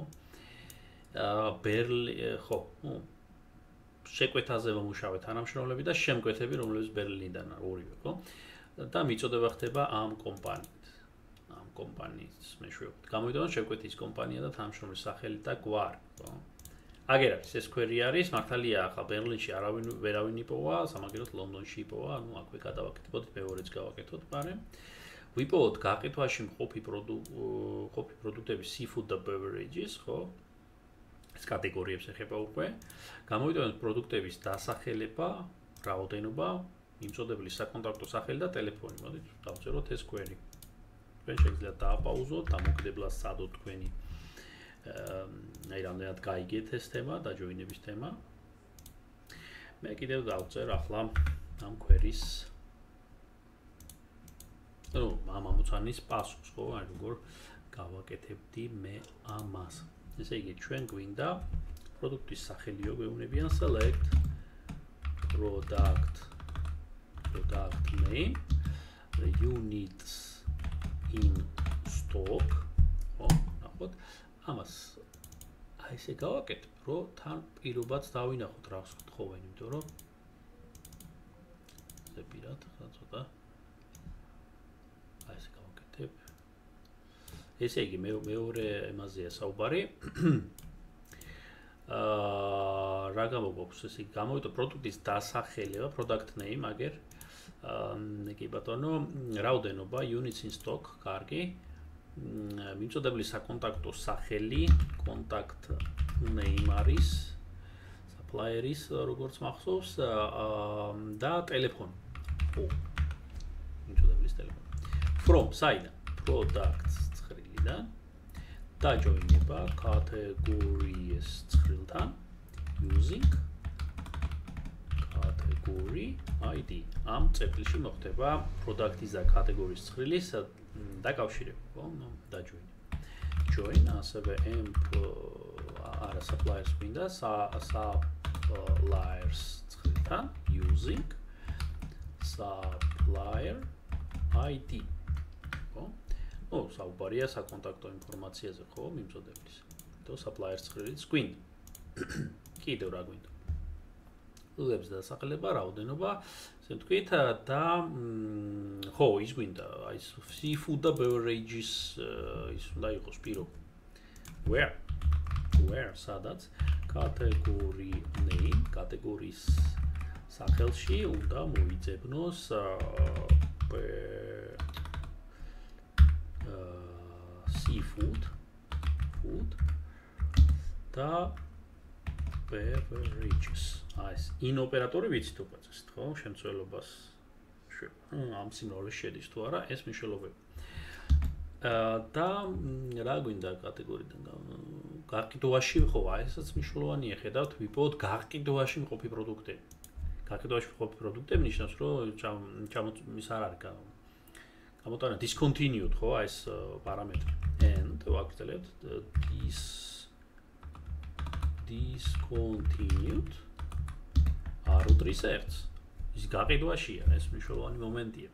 ხო, ნუ შეკვეთაზე მომუშავე თანამშრომლები და შემკვეთები, რომლებიც ბერლინიდან არის, ორივე, ხო? და მიწოდება ხდება ამ კომპანიით. ამ კომპანიის მეშვეობით. გამოვიდა რომ შეკვეთის კომპანია და თანამშრომლის სახელი და გვარი, ხო? აგერ არის ეს query არის, მართალია ახლა ბერლინში ვერავინ იპოვა, სამაგეროთ ლონდონში იპოვა, ანუ აქვე გადავაკეთებოთ, მეორეც გავაკეთოთ, მაგრამ ვიპოვოთ გაყიდვაში მყოფი პროდუქტების seafood და beverages, ხო? ეს კატეგორიებს ეხება უკვე. გამოვიდა რომ პროდუქტების დასახელება, რაოდენობა, მიმწოდებელი საკონტაქტო სახელი და ტელეფონი. მოდით დავწეროთ ეს query. თქვენ შეგიძლიათ დააპაუზოთ, დამოკიდებლად სცადოთ თქვენი აი რამდენად გაიგეთ ეს თემა, დაჯოინების თემა. მე კიდევ დავწერ ახლა ამ query-ს ნუ ამ ამოცანის პასუხს, ხო, აი როგორ გავაკეთებდი მე ამას. ესე იგი, ჩვენ გვინდა პროდუქტის სახელიო გვეუბნებიან select product name units in stock. ხო, ნახოთ. ამას აი ესე გავაკეთებ, რომ თან პირობაც დავინახოთ რას გთხოვენ, იმიტომ რომ ეს პირად ხა ცოტა აი ესე გავაკეთებ. ესე იგი მეორე ემაზეა საუბარი. რა გამოგვაქვს ესე იგი გამოვიდა პროდუქტის დასახელება, product name, აგერ კი ბატონო, რაოდენობა, units in stock, კარგი. მიმწოდებელი საკონტაქტო სახელი, contact name არის, supplier-ის როგორც მახსოვს და ტელეფონი. ხო. მიმწოდებლის ტელეფონი. From საიდან? Products ცხრილიდან. დაჯოინება categories ცხრილთან using category ID. ამ წერტილში მოხდება product-ის და categories ცხრილის დაკავშირება, ხო? დაჯოინე. Join ასევე არა suppliers გვინდა, suppliers ცხრილთან using supplier ID. ხო? ნუ საუბარია საკონტაქტო ინფორმაციაზე, ხო, მიმწოდებლის. და suppliers ცხრილიც გვინდა. კიდევ რა გვინდა? ლებს დასახელება, რაოდენობა, ესე ვთქვით და ხო, ის გვინდა, აი seafood და beverages ის უნდა იყოს პირობა. Where სადაც category name, კატეგორიის სახელში უნდა მოიძებნოს seafood, food და beverages. ეს in ოპერატორი ვიცით უკაცეს, ხო? შემცველობას ამ სიმრავლეს შედის თუ არა ეს მნიშვნელობები. და რა გვინდა კატეგორიიდან გაყიდვაში, ხო, აი ესაც მნიშვნელოვანია, ხედავთ, ვიპოვოთ გაყიდვაში მყოფი პროდუქტები. გაყიდვაში მყოფი პროდუქტები ნიშნავს, რომ ის არ არის გამოტანა discontinued, ხო, აი ეს პარამეტრი. And ვაკეთებთ discontinued არ უდრის ერთს. ის გაყიდვაშია, ეს მნიშვნელოვანი მომენტია.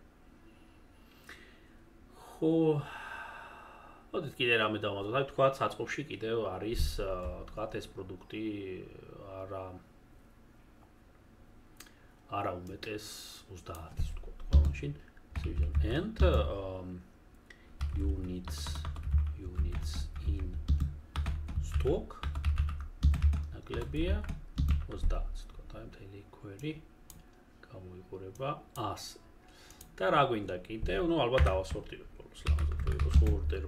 ხო, მოდით კიდე რამე დავამატოთ. აი თქვა საწყობში კიდევ არის თქვა ეს პროდუქტი არა უმეტეს 30-ის თქვა, მაშინ and units in stock ნაკლებია 30-ს თქვა, აი მთელი query გამოიყურება 100. და რა გვინდა კიდევ? ნუ ალბათ დავასორტირებ ბოლოს ლამაზად რომ იყოს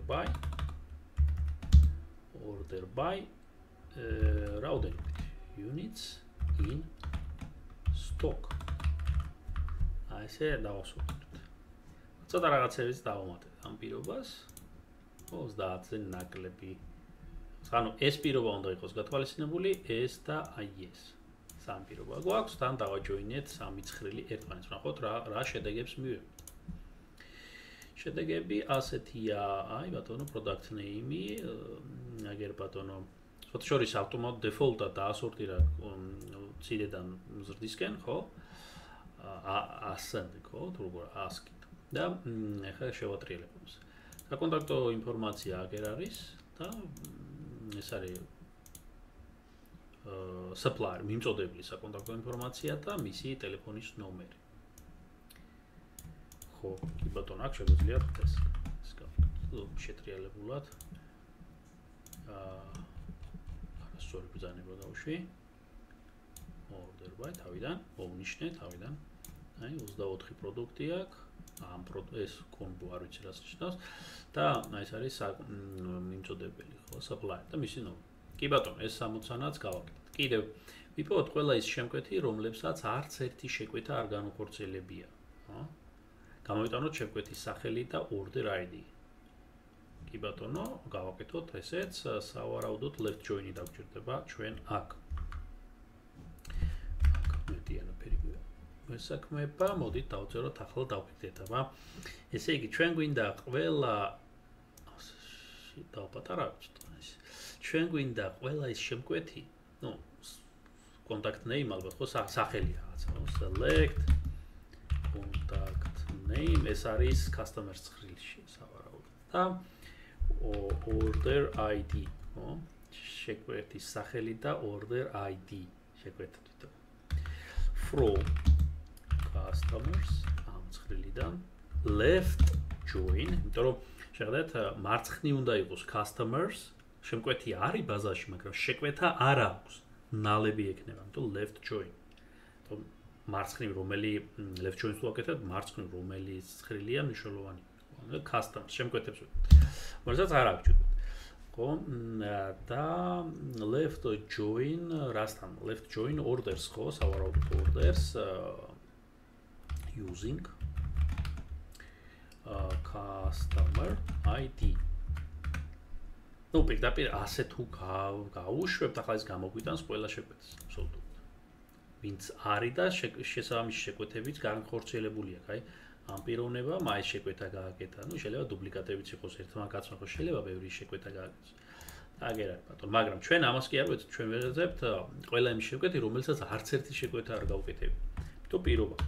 order by რაოდენობით units in stock. აი ესე დავასორტირებ. ცოტა რაღაცებიც დავამატებ ამ პირობას 30-ზე ნაკლები. ანუ ეს პირობა უნდა იყოს გათვალისწინებული, ეს და აი ეს. სამ პირობა გვაქვს, თან დავაჯოინეთ სამი ცხრილი ერთმანეთს. ვნახოთ რა შედეგებს მივიღებთ. შედეგები ასეთია, აი ბატონო product name-ი, აგერ ბატონო, შორის ავტომატ default-ად დაასორტირა ციდედან მზრდისკენ, ხო? ასცენდი, ხო? თუ როგორ ასკით. და ახლა შევატრიალებთ. საკონტაქტო ინფორმაცია აგერ არის და ეს არის supplier, მიმწოდებელი საკონტაქტო ინფორმაცია და მისი ტელეფონის ნომერი. ხო, კი ბატონო, აქ შეგვიძლია ეს შეტრიალებულად. სწორი ბრძანება გავუშვი. order by თავიდან, მოვნიშნე თავიდან. აი 24 პროდუქტი აქვს. ამ ეს კომბო არ ვიცი რას ნიშნავს და ეს არის მიმწოდებელი, ხო, supplier და მისი ნომერი. კი ბატონო, ეს 60-ანაც გავაკეთეთ. კიდევ ვიპოვოთ ყველა ის შემკვეთი, რომლებსაც არც ერთი შეკვეთა არ განუხორციელებია, ხო? გამოვიტანოთ შემკვეთის სახელი და order ID. კი ბატონო, გავაკეთოთ ესეც, სავარაუდოდ left join-ი დაგვჭირდება ჩვენ აქ. მეტიანაფერი მესაქმეება, მოდით დავწეროთ ახლა დავფიქრეთ, აბა. ესე იგი, ჩვენ გვინდა ყველა დავპატარავთ ეს. ჩვენ გვინდა ყველა ის შემკვეთი, ну, contact name ალბათ ხო სახელი რაღაცა, ხო, select contact name, ეს არის customer-ს ცხრილში, სავარაუდოდ. და order ID, ხო? შეკვეთის სახელი და order ID შეკვეთეთ თვითონ. From customers ამ ცხრილიდან left join, იმიტომ რომ შეხედეთ მარცხნივ უნდა იყოს customers, შემკვეთი არის ბაზაში, მაგრამ შეკვეთა არ აქვს. ნალები ექნება, იმიტომ left join. თუმ მარცხნივ რომელი left join-ს ვაკეთებ, მარცხნივ რომელი ცხრილია მნიშვნელოვანი. Customers შემკვეთებს რომელსაც არ აქვს. ხო, და left join რასთან? Left join orders ხო, სავარაუდოდ orders using customer ID. ну, პირდაპირ ასე თუ გაუშვებთ, ახლა ეს გამოგვიტანს ყველა შეკვეთას, აბსოლუტურად. ვინც არის და შესაბამისი შეკვეთებიც განხორციელებული აქვს, აი, ამ პიროვნებამ აი შეკვეთა გააკეთა. ну, შეიძლება დუპლიკატებიც იყოს, ერთმა კაცმა ხო შეიძლება ბევრი შეკვეთა გააკეთოს. აგერ არის ბატონო, მაგრამ ჩვენ ამას კი არ ვეცით, ჩვენ ვეძებთ ყველა იმ შეკვეთი, რომელსაც არც ერთი შეკვეთა არ გავუკეთებთ. თუ პირობა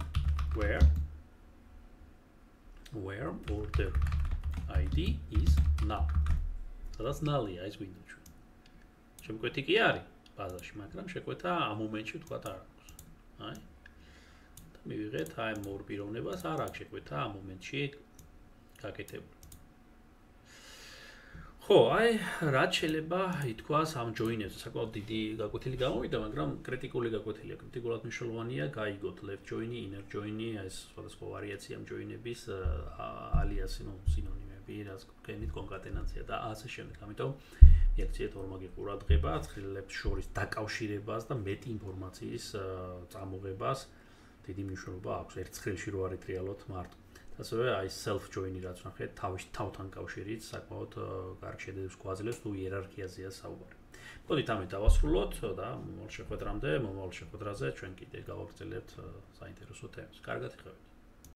where order ID is null. სადაც null-ია ეს გვინდა ჩვენ. შემკვეთი კი არის ბაზაში, მაგრამ შეკვეთა ამ მომენტში თქვათ არ აქვს. აი. და მივიღეთ აი მორ პიროვნებას არ აქვს შეკვეთა ამ მომენტში გაკეთებული. ხო, აი, რაც შეიძლება ითქვას ამ join-ებზე, საკმაოდ დიდი გაკვეთილი გამოვიდა, მაგრამ კრიტიკული გაკვეთილია. კრიტიკულად მნიშვნელოვანია გაიგოთ left join-ი, inner join-ი, ეს სხვადასხვა ვარიაცია ამ join-ების alias-ი, ну, სინონიმები, რაც გქენით კონკატენაცია და ასე შემდეგ. ამიტომ მიაქციეთ ორმაგი ყურადღება ცხრილებს შორის დაკავშირებას და მეტი ინფორმაციის წამოღებას. დიდი მნიშვნელობა აქვს ერთ ცხრილში რო არ ეტრიალოთ მარტო. ასევე აი self join-ი რაც ნახეთ, თავთან კავშირით საკმაოდ კარგ შედეგებს გვაძლევს თუ იერარქიაზეა საუბარი. მოდით ამით დავასრულოთ და მომავალ შეხვედრამდე, მომავალ შეხვედრაზე ჩვენ კიდე გავაგრძელებთ საინტერესო თემებს. კარგად იხევით.